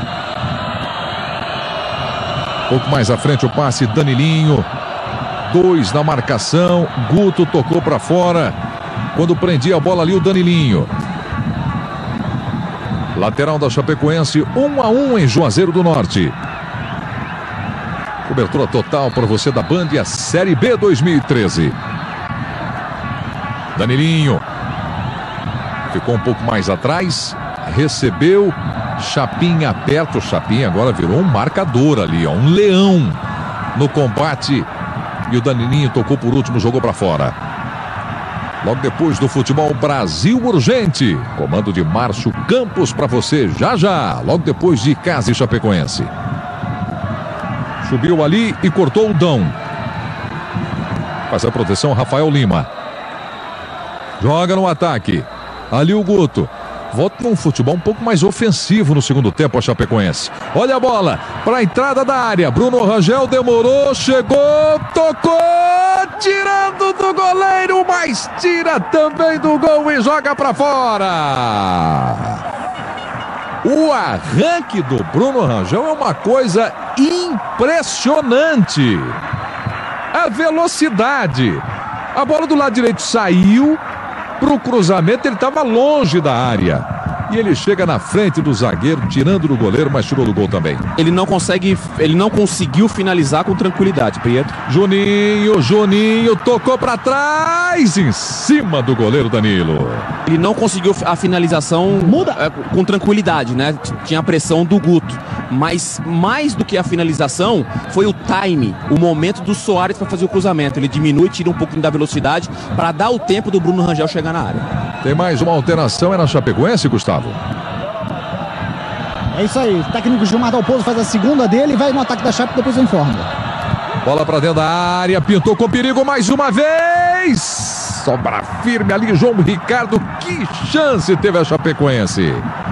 A: Um pouco mais à frente o passe, Danilinho. Dois na marcação, Guto tocou para fora. Quando prendia a bola ali o Danilinho. Lateral da Chapecoense, um a um em Juazeiro do Norte. Cobertura total para você da Band, a Série B dois mil e treze. Danilinho. Ficou um pouco mais atrás. Recebeu. Chapinha perto. Chapinha agora virou um marcador ali, ó, um leão no combate. E o Danilinho tocou por último, jogou para fora. Logo depois do Futebol Brasil Urgente. Comando de Márcio Campos para você já já. Logo depois de Icasa e Chapecoense. Subiu ali e cortou o Dão. Faz a proteção Rafael Lima. Joga no ataque. Ali o Guto. Volta para um futebol um pouco mais ofensivo no segundo tempo a Chapecoense. Olha a bola para a entrada da área. Bruno Rangel demorou, chegou, tocou, tirando do goleiro, mas tira também do gol e joga para fora. O arranque do Bruno Rangel é uma coisa impressionante. A velocidade. A bola do lado direito saiu para o cruzamento, ele estava longe da área. E ele chega na frente do zagueiro, tirando do goleiro, mas tirou do gol também.
E: Ele não consegue, ele não conseguiu finalizar com tranquilidade, Prieto.
A: Juninho, Juninho, tocou para trás, em cima do goleiro Danilo.
E: Ele não conseguiu a finalização Muda. É, com tranquilidade, né? Tinha a pressão do Guto. Mas mais do que a finalização, foi o time, o momento do Soares para fazer o cruzamento. Ele diminui, tira um pouquinho da velocidade para dar o tempo do Bruno Rangel chegar na área.
A: Tem mais uma alteração, é na Chapecoense, Gustavo?
G: É isso aí, o técnico Gilmar Dalpozo faz a segunda dele e vai no ataque da Chape, depois eu informo.
A: Bola pra dentro da área, pintou com perigo mais uma vez. Sobra firme ali, João Ricardo. Que chance teve a Chapecoense.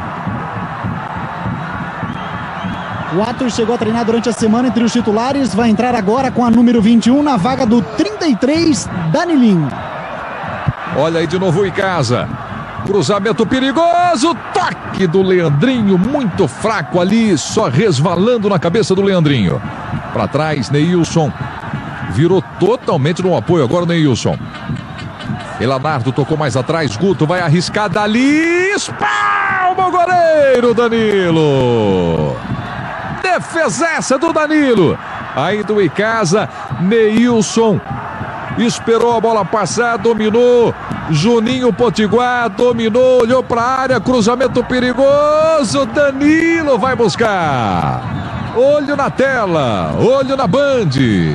G: O Atos chegou a treinar durante a semana entre os titulares, vai entrar agora com a número vinte e um na vaga do trinta e três, Danilinho.
A: Olha aí de novo o Icasa. Cruzamento perigoso, toque do Leandrinho, muito fraco ali, só resvalando na cabeça do Leandrinho. Para trás, Neilson. Virou totalmente no apoio agora o Neilson. Elanardo tocou mais atrás, Guto vai arriscar dali. Espalma o goleiro, Danilo. Defesaça do Danilo. Aí do Icasa, Neilson. Esperou a bola passar, dominou. Juninho Potiguar dominou, olhou para a área, cruzamento perigoso. Danilo vai buscar. Olho na tela, olho na Band.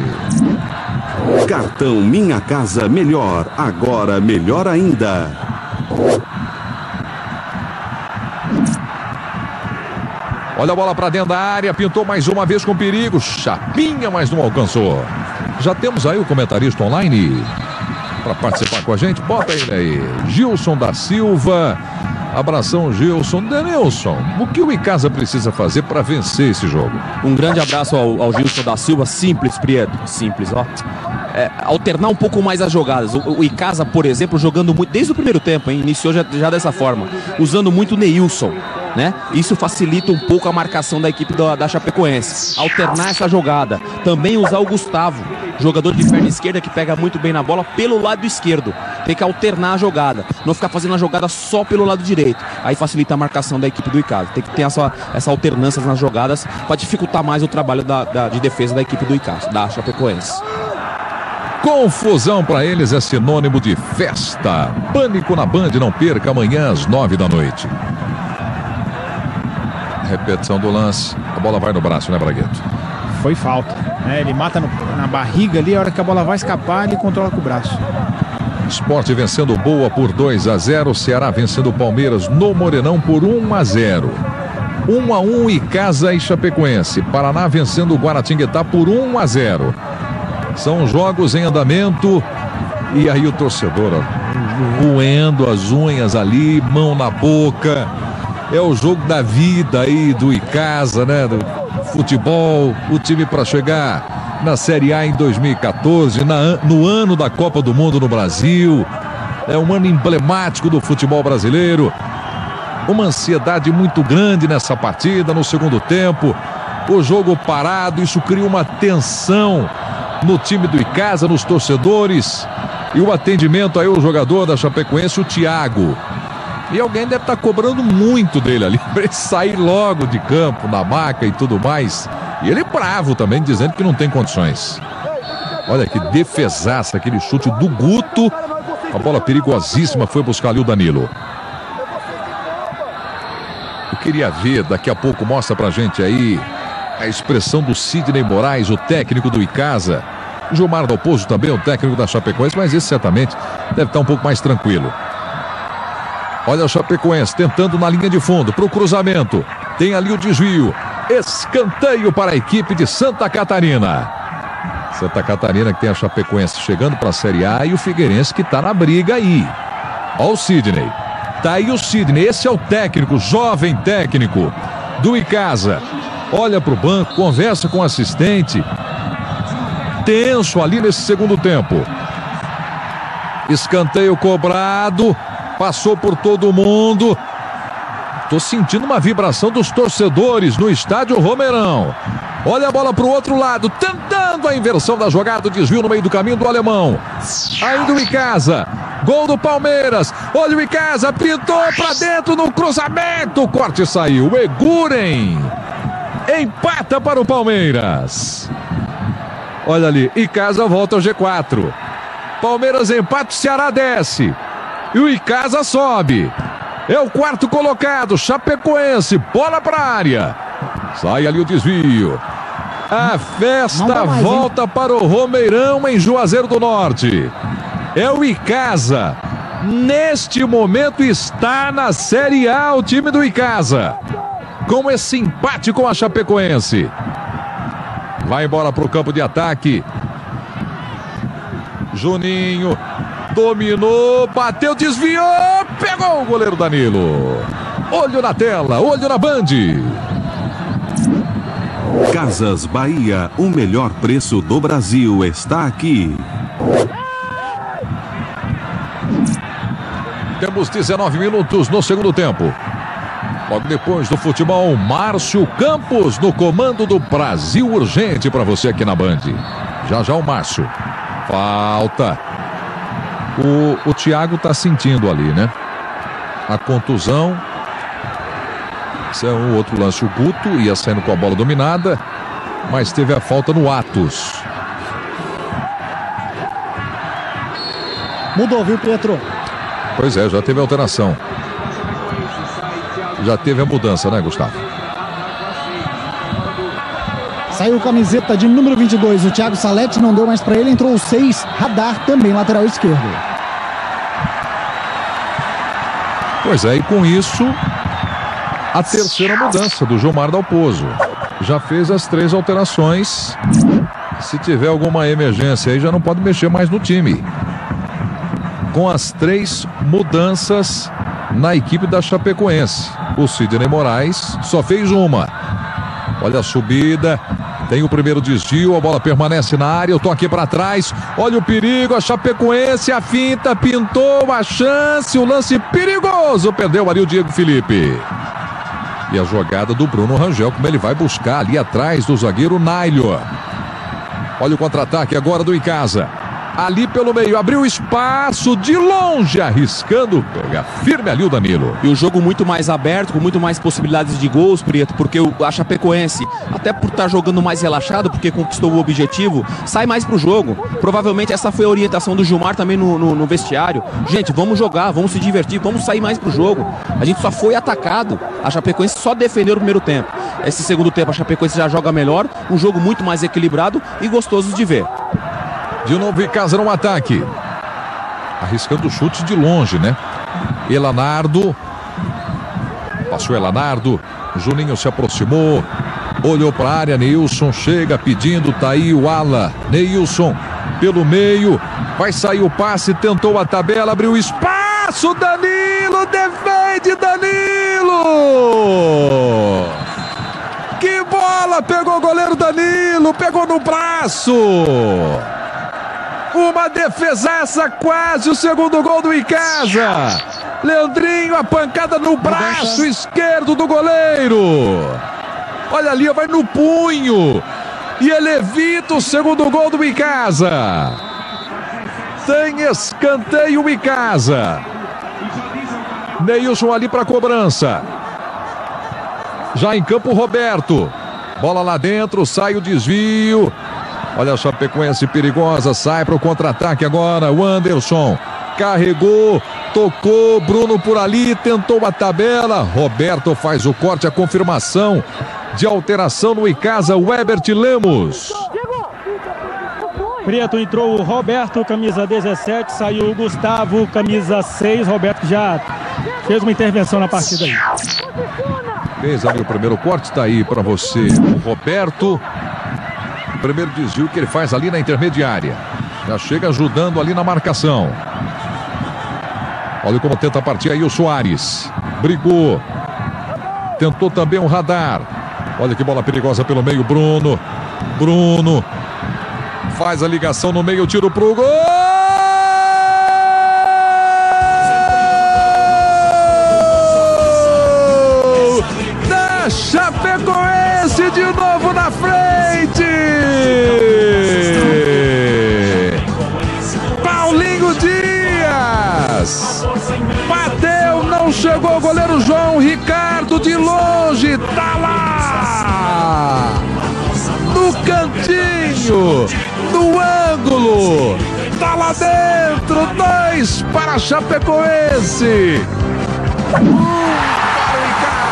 F: Cartão Minha Casa Melhor, agora melhor ainda.
A: Olha a bola para dentro da área, pintou mais uma vez com perigo. Chapinha, mas não alcançou. Já temos aí o comentarista online para participar com a gente. Bota ele aí. Gilson da Silva. Abração, Gilson. Denilson, o que o Icasa precisa fazer para vencer esse jogo?
E: Um grande abraço ao, ao Gilson da Silva. Simples, Prieto. Simples, ó. É, alternar um pouco mais as jogadas. O, o Icasa, por exemplo, jogando muito desde o primeiro tempo, hein? Iniciou já, já dessa forma, usando muito o Neilson, né? Isso facilita um pouco a marcação da equipe da, da Chapecoense. Alternar essa jogada. Também usar o Gustavo, jogador de perna esquerda que pega muito bem na bola pelo lado esquerdo. Tem que alternar a jogada, não ficar fazendo a jogada só pelo lado direito. Aí facilita a marcação da equipe do Icasa. Tem que ter essa, essa alternância nas jogadas para dificultar mais o trabalho da, da, de defesa da equipe do Icasa, da Chapecoense.
A: Confusão para eles é sinônimo de festa. Pânico na Band, não perca amanhã às nove da noite. Repetição do lance. A bola vai no braço, né, Bragueto?
D: Foi falta, né? Ele mata no, na barriga ali, a hora que a bola vai escapar, ele controla com o braço.
A: Sport vencendo Boa por dois a zero. Ceará vencendo o Palmeiras no Morenão por um a zero. um a um Icasa e Chapecoense. Paraná vencendo o Guaratinguetá por um a zero. São jogos em andamento. E aí o torcedor, ó, roendo as unhas ali, mão na boca. É o jogo da vida aí do Icasa, né? Do futebol, o time para chegar na Série A em dois mil e quatorze, na, no ano da Copa do Mundo no Brasil. É um ano emblemático do futebol brasileiro. Uma ansiedade muito grande nessa partida, no segundo tempo. O jogo parado, isso cria uma tensão no time do Icasa, nos torcedores. E o atendimento aí, o jogador da Chapecoense, o Thiago. E alguém deve estar cobrando muito dele ali, para ele sair logo de campo, na maca e tudo mais. E ele bravo também, dizendo que não tem condições. Olha que defesaça, aquele chute do Guto. A bola perigosíssima foi buscar ali o Danilo. Eu queria ver, daqui a pouco mostra pra gente aí a expressão do Sidney Moraes, o técnico do Icasa. Gilmar Dalpozo também, o técnico da Chapecoense, mas esse certamente deve estar um pouco mais tranquilo. Olha o Chapecoense tentando na linha de fundo para o cruzamento. Tem ali o desvio. Escanteio para a equipe de Santa Catarina. Santa Catarina que tem a Chapecoense chegando para a Série A e o Figueirense que está na briga aí. Ó o Sidney. Tá aí o Sidney, esse é o técnico, jovem técnico do Icasa. Olha pro banco, conversa com o assistente. Tenso ali nesse segundo tempo. Escanteio cobrado, passou por todo mundo. Tô sentindo uma vibração dos torcedores no estádio Romeirão. Olha a bola pro outro lado, tentando a inversão da jogada, desvio no meio do caminho do alemão. Ainda o Icasa, gol do Palmeiras. Olha o Icasa, pintou pra dentro no cruzamento. O corte saiu, Eguren empata para o Palmeiras. Olha ali, Icasa volta ao G quatro. Palmeiras empata, o Ceará desce. E o Icasa sobe. É o quarto colocado, Chapecoense, bola para a área. Sai ali o desvio. A festa mais, volta hein? Para o Romeirão em Juazeiro do Norte. É o Icasa. Neste momento está na Série A o time do Icasa. Com esse empate com a Chapecoense. Vai embora para o campo de ataque. Juninho. Dominou, bateu, desviou, pegou o goleiro Danilo. Olho na tela, olho na Band.
F: Casas Bahia, o melhor preço do Brasil está aqui.
A: Temos dezenove minutos no segundo tempo. Logo depois do futebol, Márcio Campos no comando do Brasil Urgente para você aqui na Band. Já já o Márcio. Falta. O, o Thiago tá sentindo ali, né? A contusão. Esse é um outro lance. O Guto ia saindo com a bola dominada, mas teve a falta no Atos.
G: Mudou, viu, Pietro?
A: Pois é, já teve alteração. Já teve a mudança, né, Gustavo?
G: Saiu camiseta de número vinte e dois, o Thiago Salete, não deu mais para ele, entrou o seis, Radar, também lateral esquerdo.
A: Pois é, e com isso, a terceira mudança do Gilmar Dalpozo. Já fez as três alterações. Se tiver alguma emergência aí, já não pode mexer mais no time. Com as três mudanças na equipe da Chapecoense. O Sidney Moraes só fez uma. Olha a subida. Tem o primeiro desvio, a bola permanece na área, eu tô aqui para trás, olha o perigo, a Chapecoense, a finta, pintou a chance, o lance perigoso, perdeu ali o Diego Felipe. E a jogada do Bruno Rangel, como ele vai buscar ali atrás do zagueiro Nailho. Olha o contra-ataque agora do Icasa. Ali pelo meio, abriu espaço de longe, arriscando, pega firme ali o Danilo.
E: E o jogo muito mais aberto, com muito mais possibilidades de gols, Prieto, porque a Chapecoense, até por estar jogando mais relaxado, porque conquistou o objetivo, sai mais pro jogo. Provavelmente essa foi a orientação do Gilmar também no, no, no vestiário. Gente, vamos jogar, vamos se divertir, vamos sair mais pro jogo. A gente só foi atacado, a Chapecoense só defendeu no primeiro tempo. Esse segundo tempo a Chapecoense já joga melhor, um jogo muito mais equilibrado e gostoso de ver.
A: De novo Icasa no ataque. Arriscando o chute de longe, né? Elanardo. Passou Elanardo. Juninho se aproximou. Olhou para a área. Neilson chega pedindo. Tá aí o ala. Neilson pelo meio. Vai sair o passe. Tentou a tabela. Abriu espaço. Danilo. Defende Danilo. Que bola. Pegou o goleiro Danilo. Pegou no braço. Uma defesaça, quase o segundo gol do Icasa. Leandrinho, a pancada no braço esquerdo do goleiro. Olha ali, vai no punho. E ele evita o segundo gol do Icasa. Tem escanteio o Icasa. Neilson ali para cobrança. Já em campo, Roberto. Bola lá dentro, sai o desvio. Olha a Chapecoense perigosa, sai para o contra-ataque agora, o Anderson carregou, tocou, Bruno por ali, tentou a tabela, Roberto faz o corte, a confirmação de alteração no Icasa, o Herbert Lemos.
B: Prieto, entrou o Roberto, camisa dezessete, saiu o Gustavo, camisa seis, Roberto já fez uma intervenção na partida aí.
A: Fez ali o primeiro corte, está aí para você o Roberto. Primeiro desvio que ele faz ali na intermediária. Já chega ajudando ali na marcação. Olha como tenta partir aí o Soares. Brigou. Tentou também um radar. Olha que bola perigosa pelo meio, Bruno. Bruno. Faz a ligação no meio, tiro pro gol! Da Chapecoense de novo na frente! Paulinho Dias! Bateu, não chegou o goleiro João Ricardo de longe, tá lá! No cantinho, no ângulo, tá lá dentro, dois para a Chapecoense, um para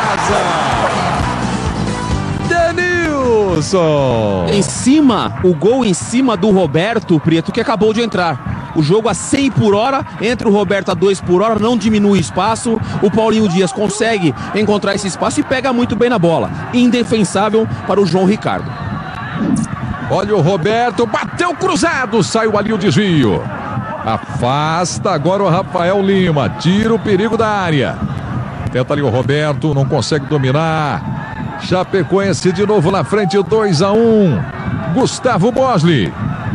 A: o Icasa. Denilson.
E: Em cima, o gol em cima do Roberto Prieto, que acabou de entrar. O jogo a cem por hora, entra o Roberto a dois por hora, não diminui o espaço. O Paulinho Dias consegue encontrar esse espaço e pega muito bem na bola. Indefensável para o João Ricardo.
A: Olha o Roberto, bateu cruzado, saiu ali o desvio. Afasta agora o Rafael Lima, tira o perigo da área. Tenta ali o Roberto, não consegue dominar. Chapecoense de novo na frente, dois a um. Gustavo Bosley.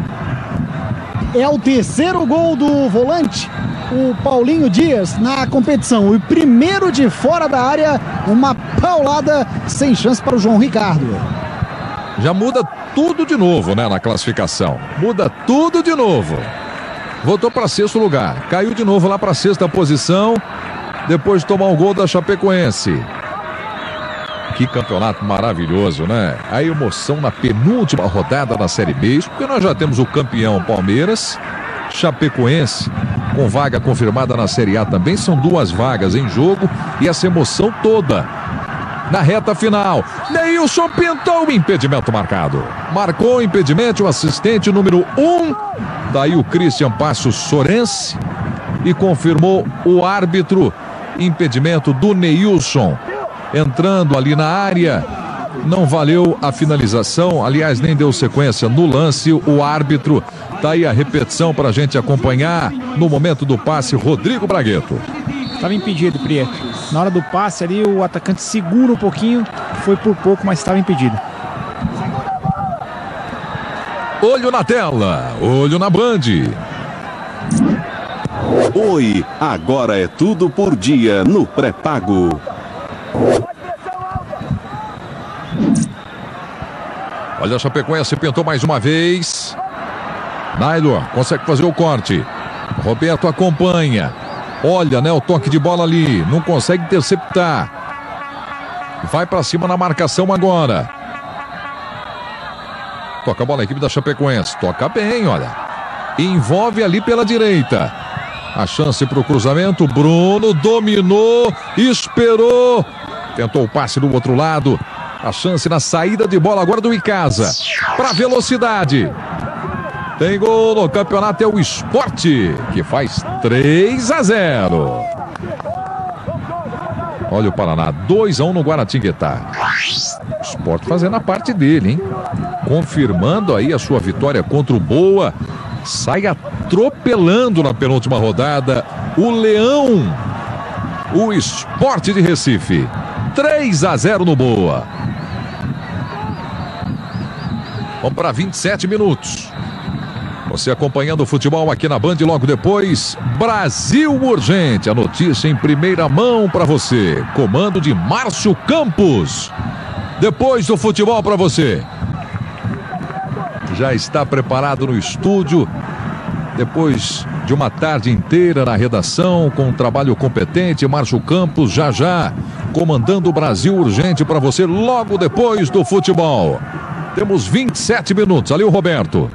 G: É o terceiro gol do volante, o Paulinho Dias, na competição. O primeiro de fora da área, uma paulada sem chance para o João Ricardo.
A: Já muda tudo de novo, né, na classificação. Muda tudo de novo. Voltou para sexto lugar. Caiu de novo lá para sexta posição. Depois de tomar um gol da Chapecoense. Que campeonato maravilhoso, né? A emoção na penúltima rodada da Série B. Isso porque nós já temos o campeão Palmeiras. Chapecoense com vaga confirmada na Série A também. São duas vagas em jogo. E essa emoção toda na reta final. Neilson pintou o impedimento marcado. Marcou o impedimento o assistente número um. Daí o Christian Passos Sorense. E confirmou o árbitro. Impedimento do Neilson. Entrando ali na área. Não valeu a finalização. Aliás, nem deu sequência no lance. O árbitro. Daí a repetição para a gente acompanhar. No momento do passe, Rodrigo Bragueto.
D: Estava impedido, Prieto. Na hora do passe ali, o atacante segura um pouquinho. Foi por pouco, mas estava impedido.
A: Olho na tela, olho na Band.
F: Oi, agora é tudo por dia no pré-pago.
A: Olha, a Chapecoense pintou mais uma vez. Nailor consegue fazer o corte. Roberto acompanha. Olha, né, o toque de bola ali. Não consegue interceptar. Vai pra cima na marcação agora. Toca a bola a equipe da Chapecoense. Toca bem, olha. Envolve ali pela direita. A chance pro cruzamento. Bruno dominou. Esperou. Tentou o passe do outro lado. A chance na saída de bola agora do Icasa. Pra velocidade. Tem gol no campeonato, é o Sport, que faz três a zero. Olha o Paraná, dois a um no Guaratinguetá. O Sport fazendo a parte dele, hein? Confirmando aí a sua vitória contra o Boa. Sai atropelando na penúltima rodada o Leão. O Sport de Recife. três a zero no Boa. Vamos para vinte e sete minutos. Você acompanhando o futebol aqui na Band, logo depois, Brasil Urgente, a notícia em primeira mão para você. Comando de Márcio Campos. Depois do futebol para você. Já está preparado no estúdio. Depois de uma tarde inteira na redação, com um trabalho competente, Márcio Campos já já comandando o Brasil Urgente para você logo depois do futebol. Temos vinte e sete minutos. Ali o Roberto.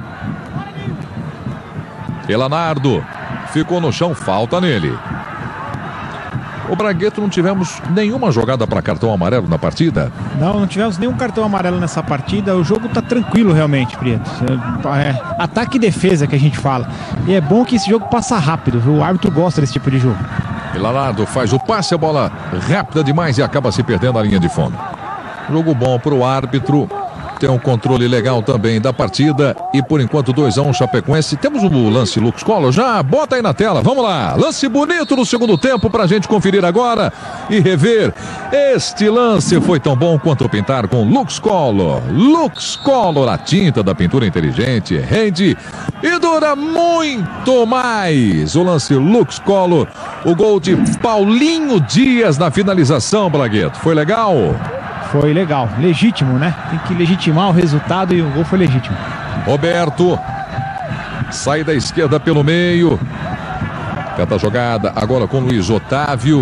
A: Elanardo ficou no chão, falta nele. O Bragueto, não tivemos nenhuma jogada para cartão amarelo na partida?
D: Não, não tivemos nenhum cartão amarelo nessa partida. O jogo tá tranquilo realmente, Prieto. É, ataque e defesa que a gente fala. E é bom que esse jogo passa rápido, viu? O árbitro gosta desse tipo de jogo.
A: Elanardo faz o passe, a bola rápida demais e acaba se perdendo a linha de fundo. Jogo bom para o árbitro. tem um controle legal também da partida. E por enquanto dois a um Chapecoense. Temos o lance Lux Collor já? Bota aí na tela, vamos lá. Lance bonito no segundo tempo pra gente conferir agora e rever. Este lance foi tão bom quanto pintar com Lux Collor. Lux Collor, a tinta da pintura inteligente, rende e dura muito mais. O lance Lux Collor, o gol de Paulinho Dias na finalização, Bragueto. Foi legal?
D: Foi legal, legítimo, né? Tem que legitimar o resultado e o gol foi legítimo.
A: Roberto sai da esquerda pelo meio. Canta a jogada agora com Luiz Otávio.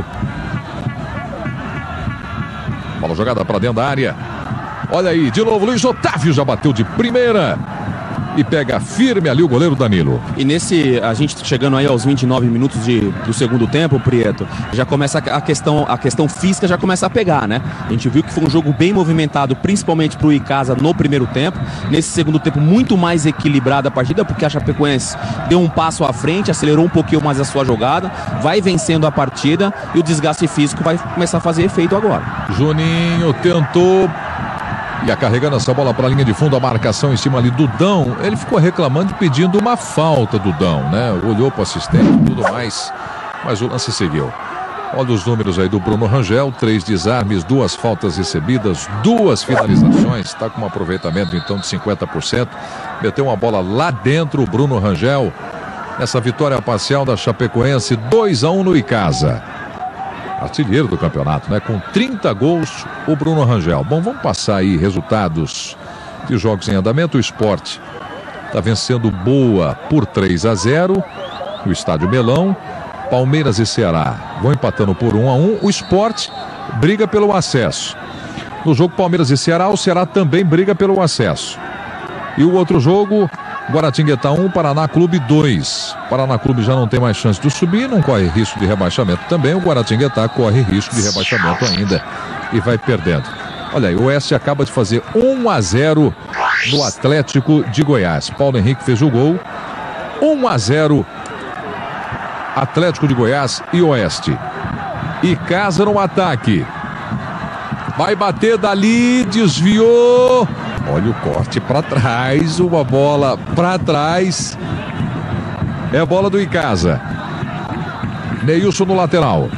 A: Bola jogada para dentro da área. Olha aí, de novo Luiz Otávio já bateu de primeira. E pega firme ali o goleiro Danilo.
E: E nesse, a gente chegando aí aos vinte e nove minutos de, do segundo tempo, Prieto, já começa a questão, a questão física já começa a pegar, né? A gente viu que foi um jogo bem movimentado, principalmente pro Icasa no primeiro tempo. Nesse segundo tempo, muito mais equilibrada a partida, porque a Chapecoense deu um passo à frente, acelerou um pouquinho mais a sua jogada, vai vencendo a partida e o desgaste físico vai começar a fazer efeito agora.
A: Juninho tentou... Ia carregando essa bola para a linha de fundo, a marcação em cima ali do Dão. Ele ficou reclamando e pedindo uma falta do Dão, né? Olhou para o assistente e tudo mais, mas o lance seguiu. Olha os números aí do Bruno Rangel: três desarmes, duas faltas recebidas, duas finalizações. Está com um aproveitamento então de cinquenta por cento. Meteu uma bola lá dentro o Bruno Rangel. Essa vitória parcial da Chapecoense, dois a um no Icasa. Artilheiro do campeonato, né? Com trinta gols, o Bruno Rangel. Bom, vamos passar aí resultados de jogos em andamento. O Sport está vencendo Boa por três a zero no Estádio Melão. Palmeiras e Ceará vão empatando por um a um. O Sport briga pelo acesso. No jogo Palmeiras e Ceará, o Ceará também briga pelo acesso. E o outro jogo, Guaratinguetá um, Paraná Clube dois. Paraná Clube já não tem mais chance de subir, não corre risco de rebaixamento também. O Guaratinguetá corre risco de rebaixamento ainda e vai perdendo. Olha aí, o Oeste acaba de fazer um a zero no Atlético de Goiás. Paulo Henrique fez o gol. um a zero Atlético de Goiás e Oeste. Icasa no ataque. Vai bater dali, desviou. Olha o corte para trás, uma bola para trás. É a bola do Icasa. Neilson no lateral.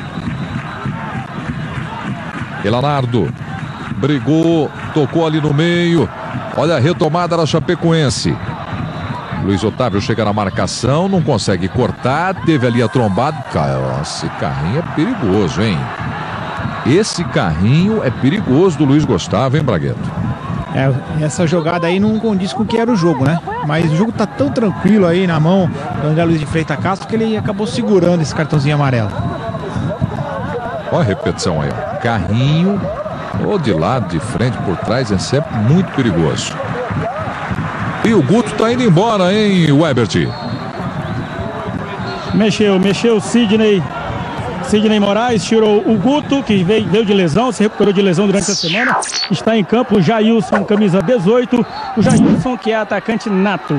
A: Elanardo brigou, tocou ali no meio. Olha a retomada da Chapecoense. Luiz Otávio chega na marcação, não consegue cortar, teve ali a trombada. Nossa, esse carrinho é perigoso, hein? Esse carrinho é perigoso do Luiz Gustavo, hein, Bragueto?
D: É, essa jogada aí não condiz com o que era o jogo, né? Mas o jogo tá tão tranquilo aí na mão do André Luiz de Freitas Castro que ele acabou segurando esse cartãozinho amarelo.
A: Olha a repetição aí, ó. Carrinho, ou de lado, de frente, por trás, é sempre muito perigoso. E o Guto tá indo embora, hein, Webert?
B: Mexeu, mexeu o Sidney. Sidney Moraes tirou o Guto, que veio, veio de lesão, se recuperou de lesão durante a semana. Está em campo o Jailson, camisa dezoito. O Jailson, que é atacante nato.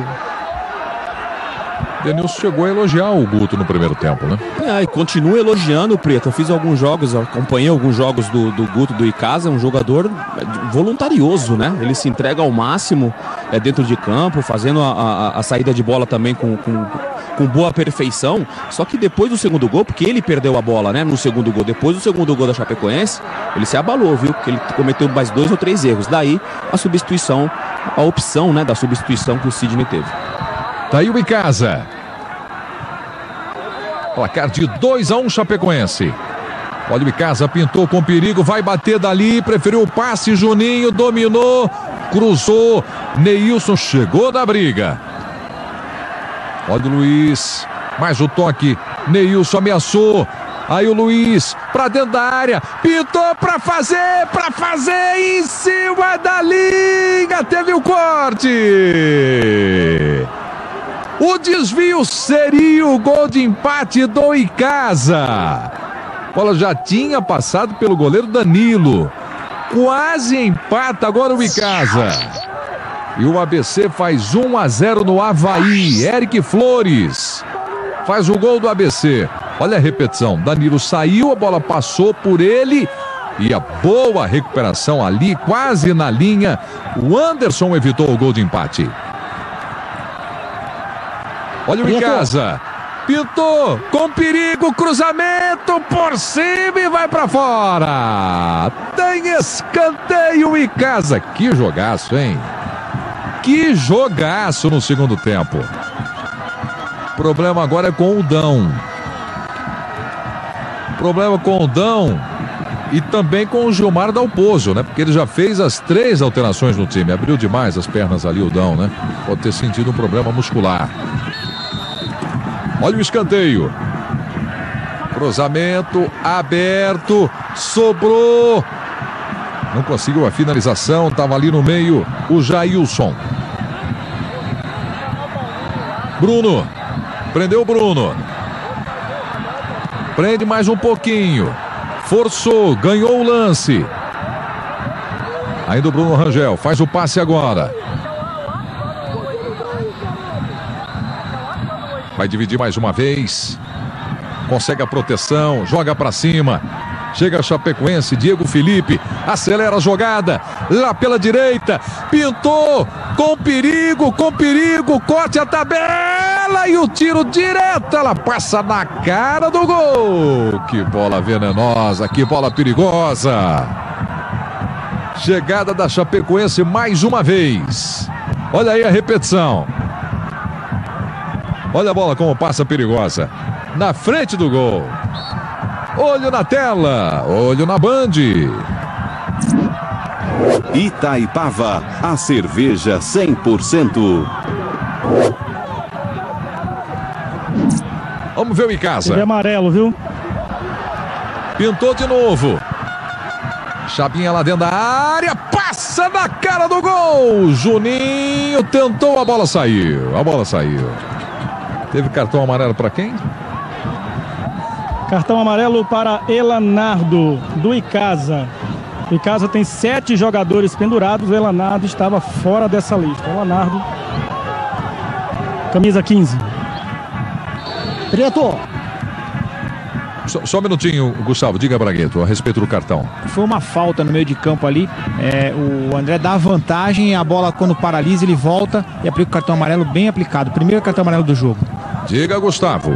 A: Denilson chegou a elogiar o Guto no primeiro tempo, né?
E: É, e continua elogiando o Preto. Eu fiz alguns jogos, acompanhei alguns jogos do, do Guto do Icasa. É um jogador voluntarioso, né? Ele se entrega ao máximo é, dentro de campo, fazendo a, a, a saída de bola também com, com, com boa perfeição. Só que depois do segundo gol, porque ele perdeu a bola, né? No segundo gol, depois do segundo gol da Chapecoense, ele se abalou, viu? Porque ele cometeu mais dois ou três erros. Daí a substituição, a opção, né, da substituição que o Sidney teve.
A: Tá aí o Icasa. Placar de dois a um Chapecoense. Olha o Icasa, pintou com perigo, vai bater dali, preferiu o passe, Juninho dominou, cruzou, Neilson chegou da briga. Olha o Luiz, mais o toque, Neilson ameaçou. Aí o Luiz, pra dentro da área, pintou pra fazer, pra fazer, em cima da linha, teve o corte. O desvio seria o gol de empate do Icasa. A bola já tinha passado pelo goleiro Danilo. Quase empata agora o Icasa. E o A B C faz um a zero no Avaí. Eric Flores faz o gol do A B C. Olha a repetição. Danilo saiu, a bola passou por ele E a boa recuperação ali, quase na linha. O Anderson evitou o gol de empate. Olha o Icasa. Pintou, com perigo, cruzamento por cima e vai pra fora. Tem escanteio e Icasa. Que jogaço, hein? Que jogaço no segundo tempo. O problema agora é com o Dão. Problema com o Dão e também com o Gilmar Dalpozo, né? Porque ele já fez as três alterações no time. Abriu demais as pernas ali o Dão, né? Pode ter sentido um problema muscular. Olha o escanteio. Cruzamento aberto. Sobrou. Não conseguiu a finalização. Estava ali no meio o Jailson. Bruno. Prendeu o Bruno. Prende mais um pouquinho. Forçou. Ganhou o lance. Ainda o Bruno Rangel. Faz o passe agora. Vai dividir mais uma vez. Consegue a proteção. Joga pra cima. Chega a Chapecoense. Diego Felipe. Acelera a jogada. Lá pela direita. Pintou. Com perigo. Com perigo. Corte a tabela. E o tiro direto. Ela passa na cara do gol. Que bola venenosa. Que bola perigosa. Chegada da Chapecoense mais uma vez. Olha aí a repetição. Olha a bola como passa perigosa. Na frente do gol. Olho na tela. Olho na Band.
F: Itaipava, a cerveja cem por cento.
A: Vamos ver o Icasa.
B: Ele é amarelo, viu?
A: Pintou de novo. Chapinha lá dentro da área. Passa na cara do gol. Juninho tentou, a bola saiu. A bola saiu. Teve cartão amarelo para quem?
B: Cartão amarelo para Elanardo, do Icasa. O Icasa tem sete jogadores pendurados. O Elanardo estava fora dessa lista. Elanardo, camisa quinze.
G: Prieto.
A: Só, só um minutinho, Gustavo. Diga, Bragueto, a respeito do cartão.
D: Foi uma falta no meio de campo ali. É, o André dá vantagem. A bola, quando paralisa, ele volta e aplica o cartão amarelo bem aplicado. Primeiro cartão amarelo do jogo.
A: Diga, Gustavo.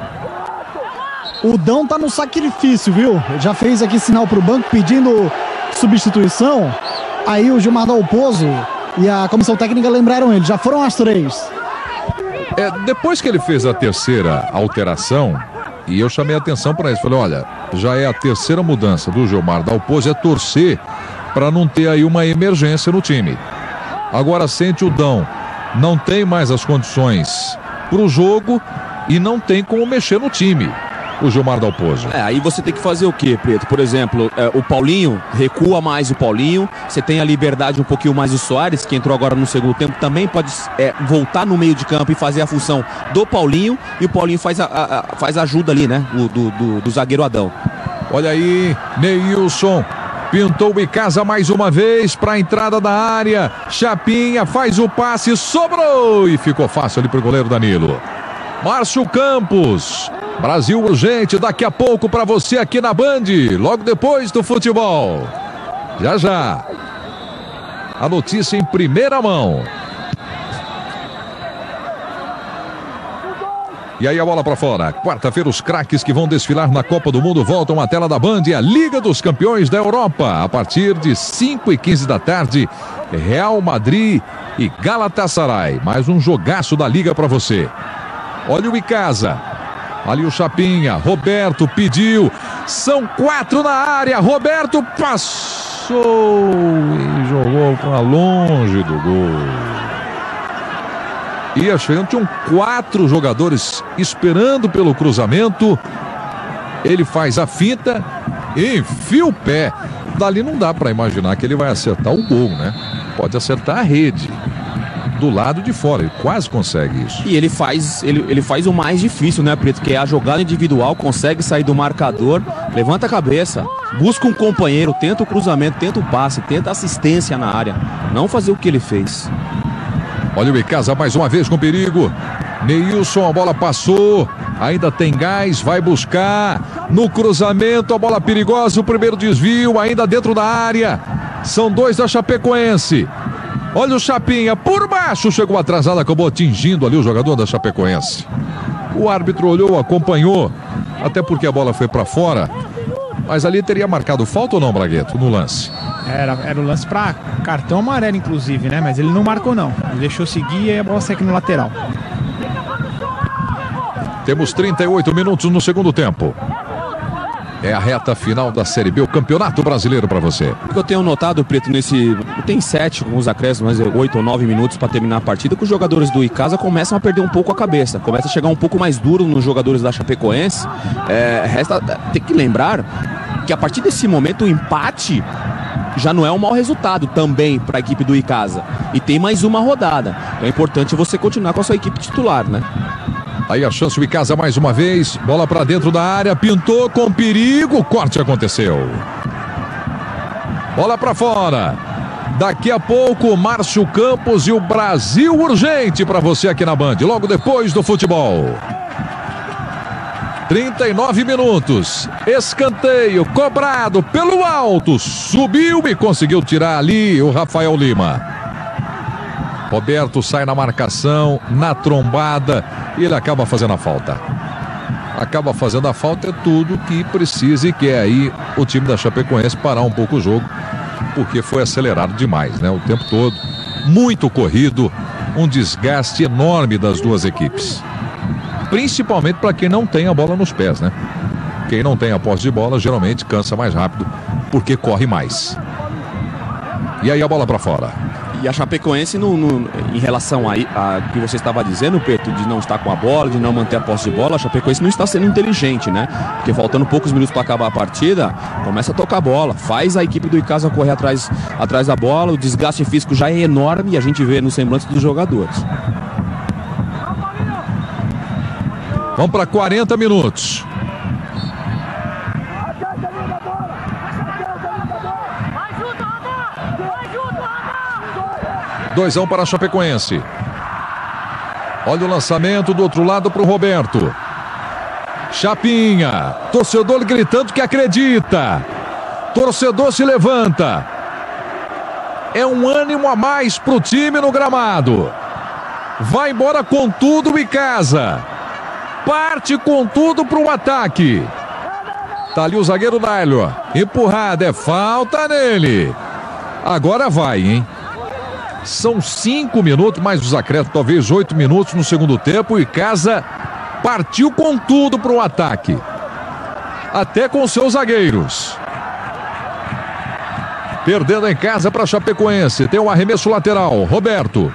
G: O Dão tá no sacrifício, viu? Já fez aqui sinal pro banco pedindo substituição. Aí o Gilmar Dalpozo e a comissão técnica lembraram ele. Já foram as três.
A: É, depois que ele fez a terceira alteração, e eu chamei a atenção para isso. Falei, olha, já é a terceira mudança do Gilmar Dalpozo. É torcer para não ter aí uma emergência no time. Agora sente o Dão. Não tem mais as condições para o jogo e não tem como mexer no time. O Gilmar Dalpozo.
E: É, aí você tem que fazer o quê, Preto? Por exemplo, é, o Paulinho, recua mais o Paulinho. Você tem a liberdade um pouquinho mais do Soares, que entrou agora no segundo tempo. Também pode é, voltar no meio de campo e fazer a função do Paulinho. E o Paulinho faz a, a, a faz ajuda ali, né? O, do, do, do zagueiro Adão.
A: Olha aí, Neilson. Pintou o Icasa mais uma vez para a entrada da área. Chapinha faz o passe, sobrou. E ficou fácil ali para o goleiro Danilo. Márcio Campos. Brasil urgente, daqui a pouco para você aqui na Band, logo depois do futebol. Já já. A notícia em primeira mão. E aí a bola para fora. Quarta-feira os craques que vão desfilar na Copa do Mundo voltam à tela da Band. É a Liga dos Campeões da Europa. A partir de cinco e quinze da tarde, Real Madrid e Galatasaray. Mais um jogaço da Liga para você. Olha o Icasa. Ali o Chapinha, Roberto pediu, são quatro na área, Roberto passou e jogou para longe do gol. E achando que tinham quatro jogadores esperando pelo cruzamento, ele faz a finta, enfia o pé. Dali não dá para imaginar que ele vai acertar o gol, né? Pode acertar a rede. Do lado de fora, ele quase consegue isso.
E: E ele faz, ele, ele faz o mais difícil, né, Preto? Que é a jogada individual, consegue sair do marcador, levanta a cabeça, busca um companheiro, tenta o cruzamento, tenta o passe, tenta assistência na área. Não fazer o que ele fez.
A: Olha o Icasa mais uma vez com perigo. Neilson, a bola passou. Ainda tem gás, vai buscar no cruzamento, a bola perigosa, o primeiro desvio, ainda dentro da área. São dois da Chapecoense. Olha o Chapinha, por baixo, chegou atrasado, acabou atingindo ali o jogador da Chapecoense. O árbitro olhou, acompanhou, até porque a bola foi para fora. Mas ali teria marcado falta ou não, Bragueto, no lance?
D: Era, era o lance para cartão amarelo, inclusive, né? Mas ele não marcou, não. Ele deixou seguir e aí a bola sai aqui no lateral.
A: Temos trinta e oito minutos no segundo tempo. É a reta final da Série B, o Campeonato Brasileiro para você.
E: O que eu tenho notado, Preto, nesse... Tem sete, com os acréscimos, mas oito ou nove minutos para terminar a partida, que os jogadores do Icasa começam a perder um pouco a cabeça. Começa a chegar um pouco mais duro nos jogadores da Chapecoense. É, resta... Tem que lembrar que a partir desse momento o empate já não é um mau resultado também para a equipe do Icasa. E tem mais uma rodada. Então é importante você continuar com a sua equipe titular, né?
A: Aí a chance do Icasa mais uma vez, bola para dentro da área, pintou com perigo, corte aconteceu. Bola para fora. Daqui a pouco, Márcio Campos e o Brasil Urgente para você aqui na Band, logo depois do futebol. trinta e nove minutos, escanteio cobrado pelo alto, subiu e conseguiu tirar ali o Rafael Lima. Roberto sai na marcação, na trombada, e ele acaba fazendo a falta. Acaba fazendo a falta, é tudo que precisa e quer aí o time da Chapecoense parar um pouco o jogo, porque foi acelerado demais, né? O tempo todo, muito corrido, um desgaste enorme das duas equipes. Principalmente para quem não tem a bola nos pés, né? Quem não tem a posse de bola geralmente cansa mais rápido, porque corre mais. E aí a bola para fora.
E: E a Chapecoense, no, no, em relação a, a que você estava dizendo, Pedro, de não estar com a bola, de não manter a posse de bola, a Chapecoense não está sendo inteligente, né? Porque faltando poucos minutos para acabar a partida, começa a tocar a bola, faz a equipe do Icasa correr atrás, atrás da bola, o desgaste físico já é enorme e a gente vê no semblante dos jogadores.
A: Vamos para quarenta minutos. dois a um para a Chapecoense. Olha o lançamento do outro lado para o Roberto. Chapinha. Torcedor gritando que acredita. Torcedor se levanta. É um ânimo a mais para o time no gramado. Vai embora com tudo e casa. Parte com tudo para o ataque. Tá ali o zagueiro Nailor. Empurrada, é falta nele. Agora vai, hein? São cinco minutos, mais os acréscimos, talvez oito minutos no segundo tempo. E Icasa partiu com tudo para o ataque. Até com seus zagueiros. Perdendo em casa para Chapecoense. Tem um arremesso lateral. Roberto.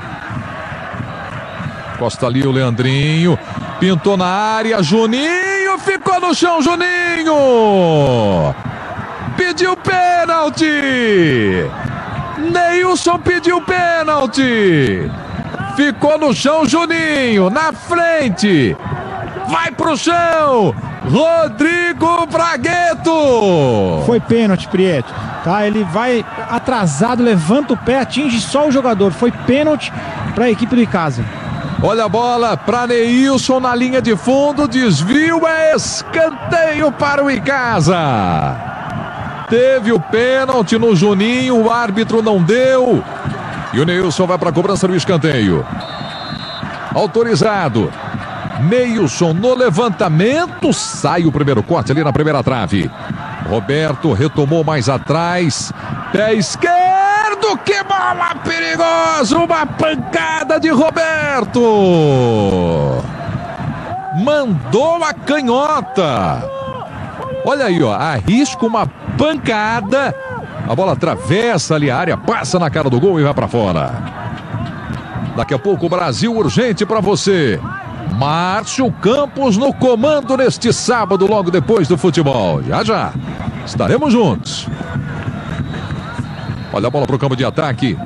A: Costa ali o Leandrinho. Pintou na área. Juninho ficou no chão. Juninho pediu pênalti. Neilson pediu pênalti. Ficou no chão Juninho. Na frente. Vai pro chão. Rodrigo Bragueto.
D: Foi pênalti, Prieto. Tá, ele vai atrasado, levanta o pé, atinge só o jogador. Foi pênalti para a equipe do Icasa.
A: Olha a bola para Neilson na linha de fundo. Desvio, é escanteio para o Icasa. Teve o pênalti no Juninho, o árbitro não deu. E o Neilson vai para a cobrança do escanteio. Autorizado. Neilson no levantamento. Sai o primeiro corte ali na primeira trave. Roberto retomou mais atrás. Pé esquerdo. Que bola perigosa. Uma pancada de Roberto. Mandou a canhota. Olha aí, ó. Arrisca uma pancada. A bola atravessa ali a área, passa na cara do gol e vai para fora. Daqui a pouco o Brasil Urgente para você. Márcio Campos no comando neste sábado, logo depois do futebol. Já já estaremos juntos. Olha a bola para o campo de ataque.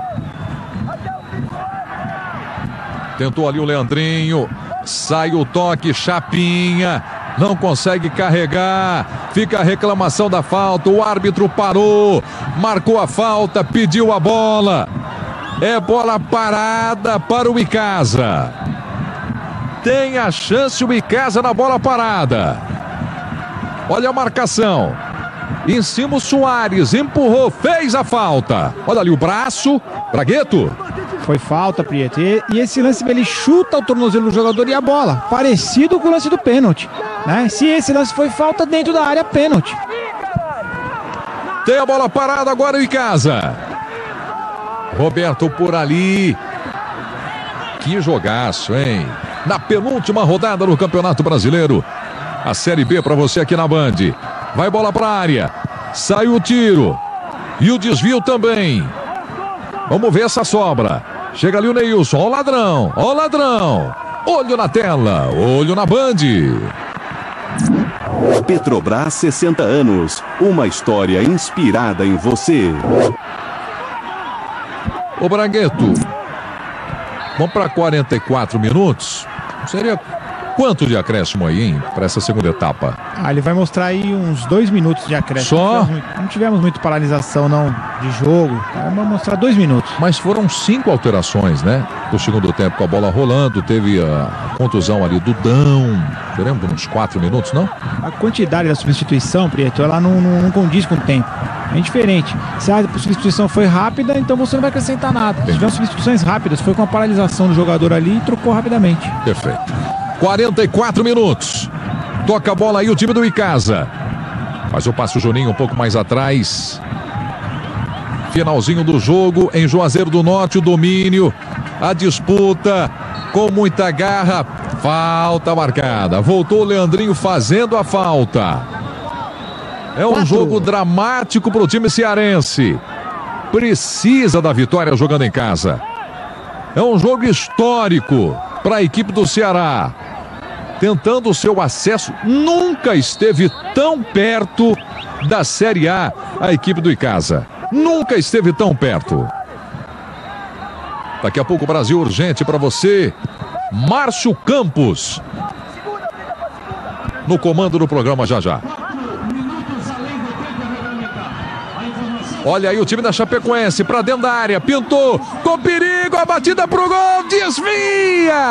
A: Tentou ali o Leandrinho. Sai o toque, Chapinha. Não consegue carregar. Fica a reclamação da falta. O árbitro parou. Marcou a falta, pediu a bola. É bola parada para o Icasa. Tem a chance o Icasa na bola parada. Olha a marcação. Em cima o Soares, empurrou, fez a falta. Olha ali o braço, Bragueto.
D: Foi falta, Prieto. E, e esse lance, ele chuta o tornozelo do jogador e a bola. Parecido com o lance do pênalti, né? Se esse lance foi falta dentro da área, pênalti.
A: Tem a bola parada agora o Icasa. Roberto por ali. Que jogaço, hein? Na penúltima rodada no Campeonato Brasileiro. A Série B para você aqui na Band. Vai bola para a área. Saiu o tiro. E o desvio também. Vamos ver essa sobra. Chega ali o Neilson. Ó o ladrão. Ó o ladrão. Olho na tela. Olho na Band.
F: Petrobras sessenta anos. Uma história inspirada em você.
A: Ô Bragueto. Vamos para quarenta e quatro minutos. Seria quanto de acréscimo aí, hein? Para essa segunda etapa.
D: Ah, ele vai mostrar aí uns dois minutos de acréscimo.
A: Só?
D: Não tivemos, não tivemos muito paralisação, não, de jogo. Vai mostrar dois minutos.
A: Mas foram cinco alterações, né? No segundo tempo, com a bola rolando. Teve a contusão ali do Dão. Teremos uns quatro minutos, não?
D: A quantidade da substituição, Prieto, ela não, não, não condiz com o tempo. É diferente. Se a substituição foi rápida, então você não vai acrescentar nada. Se tiver substituições rápidas, foi com a paralisação do jogador ali e trocou rapidamente.
A: Perfeito. quarenta e quatro minutos. Toca a bola aí o time do Icasa. Faz o passo o Juninho um pouco mais atrás. Finalzinho do jogo em Juazeiro do Norte, o domínio, a disputa com muita garra. Falta marcada. Voltou o Leandrinho fazendo a falta. É um Quatro. jogo dramático para o time cearense. Precisa da vitória jogando em casa. É um jogo histórico para a equipe do Ceará. Tentando o seu acesso, nunca esteve tão perto da Série A, a equipe do Icasa. Nunca esteve tão perto. Daqui a pouco o Brasil urgente para você. Márcio Campos. No comando do programa já já. Olha aí o time da Chapecoense para dentro da área. Pintou com perigo, a batida pro gol. Desvia!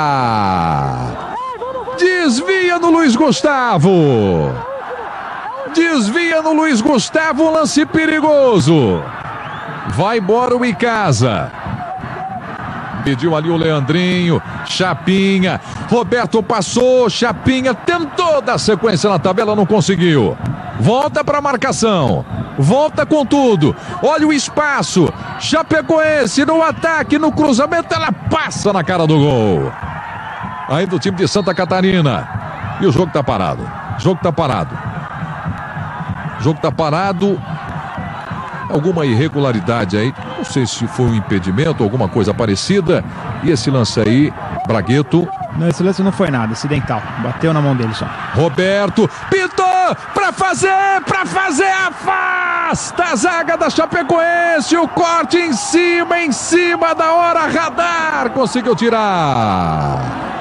A: Desvia no Luiz Gustavo. Desvia no Luiz Gustavo, lance perigoso. Vai embora o Icasa. Pediu ali o Leandrinho, Chapinha. Roberto passou, Chapinha tentou dar sequência na tabela, não conseguiu. Volta para a marcação. Volta com tudo. Olha o espaço. Chapecoense no ataque, no cruzamento, ela passa na cara do gol. Aí do time de Santa Catarina. E o jogo tá parado. O jogo tá parado. O jogo tá parado. Alguma irregularidade aí. Não sei se foi um impedimento, alguma coisa parecida. E esse lance aí, Bragueto.
D: Não, esse lance não foi nada, acidental. Bateu na mão dele só.
A: Roberto pintou pra fazer, pra fazer, afasta a zaga da Chapecoense. O corte em cima, em cima da hora. Radar conseguiu tirar.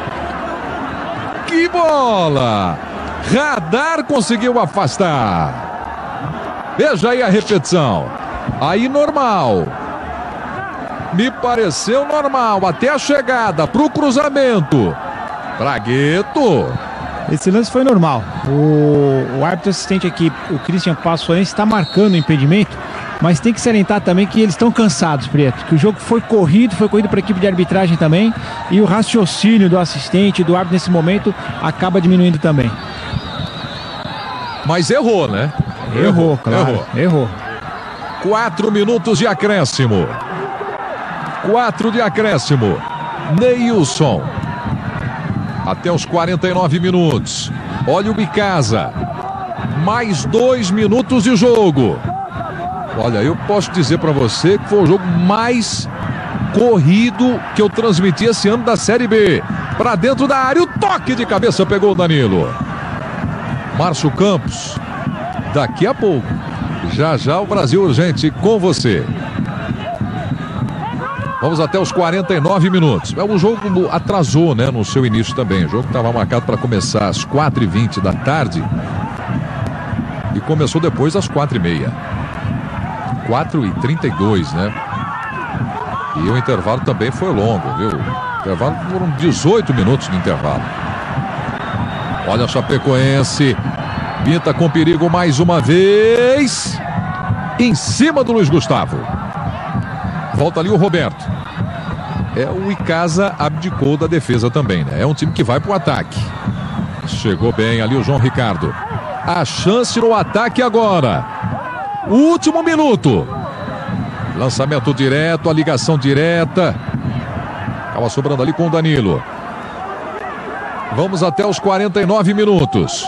A: Que bola! Radar conseguiu afastar. Veja aí a repetição. Aí normal. Me pareceu normal. Até a chegada pro cruzamento. Bragueto.
D: Esse lance foi normal. O, o árbitro assistente aqui, o Christian Passoense, está marcando o impedimento. Mas tem que salientar também que eles estão cansados, Preto. Que o jogo foi corrido, foi corrido para a equipe de arbitragem também. E o raciocínio do assistente, do árbitro nesse momento, acaba diminuindo também.
A: Mas errou, né?
D: Errou, errou claro. Errou. errou.
A: Quatro minutos de acréscimo. Quatro de acréscimo. Neilson. Até os quarenta e nove minutos. Olha o Icasa. Mais dois minutos de jogo. Olha, eu posso dizer para você que foi o jogo mais corrido que eu transmiti esse ano da Série B. Para dentro da área, o toque de cabeça pegou o Danilo. Márcio Campos, daqui a pouco, já já o Brasil urgente com você. Vamos até os quarenta e nove minutos. O jogo atrasou, né, no seu início também. O jogo estava marcado para começar às quatro e vinte da tarde e começou depois às quatro e meia. quatro e trinta e dois, né? E o intervalo também foi longo, viu? O Intervalo, foram dezoito minutos de intervalo. Olha a Chapecoense. Pinta com perigo mais uma vez. Em cima do Luiz Gustavo. Volta ali o Roberto. É, o Icasa abdicou da defesa também, né? É um time que vai pro ataque. Chegou bem ali o João Ricardo. A chance no ataque agora. Último minuto. Lançamento direto, a ligação direta. Acaba sobrando ali com o Danilo. Vamos até os quarenta e nove minutos.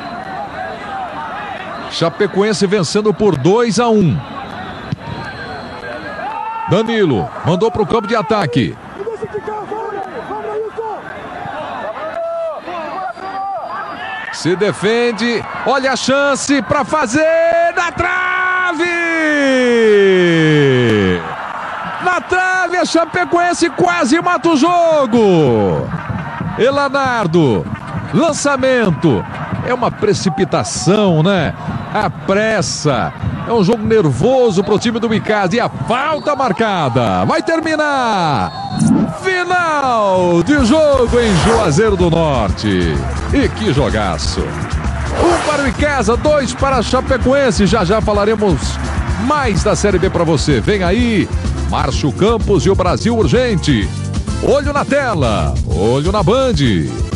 A: Chapecoense vencendo por dois a um. Danilo mandou para o campo de ataque. Se defende. Olha a chance para fazer na trave. Na trave, a Chapecoense quase mata o jogo. Elanardo, lançamento. É uma precipitação, né? A pressa. É um jogo nervoso pro time do Icasa. E a falta marcada. Vai terminar. Final de jogo em Juazeiro do Norte. E que jogaço. Um para o Icasa, dois para a Chapecoense. Já já falaremos mais da Série B para você. Vem aí, Márcio Campos e o Brasil Urgente. Olho na tela, olho na Band.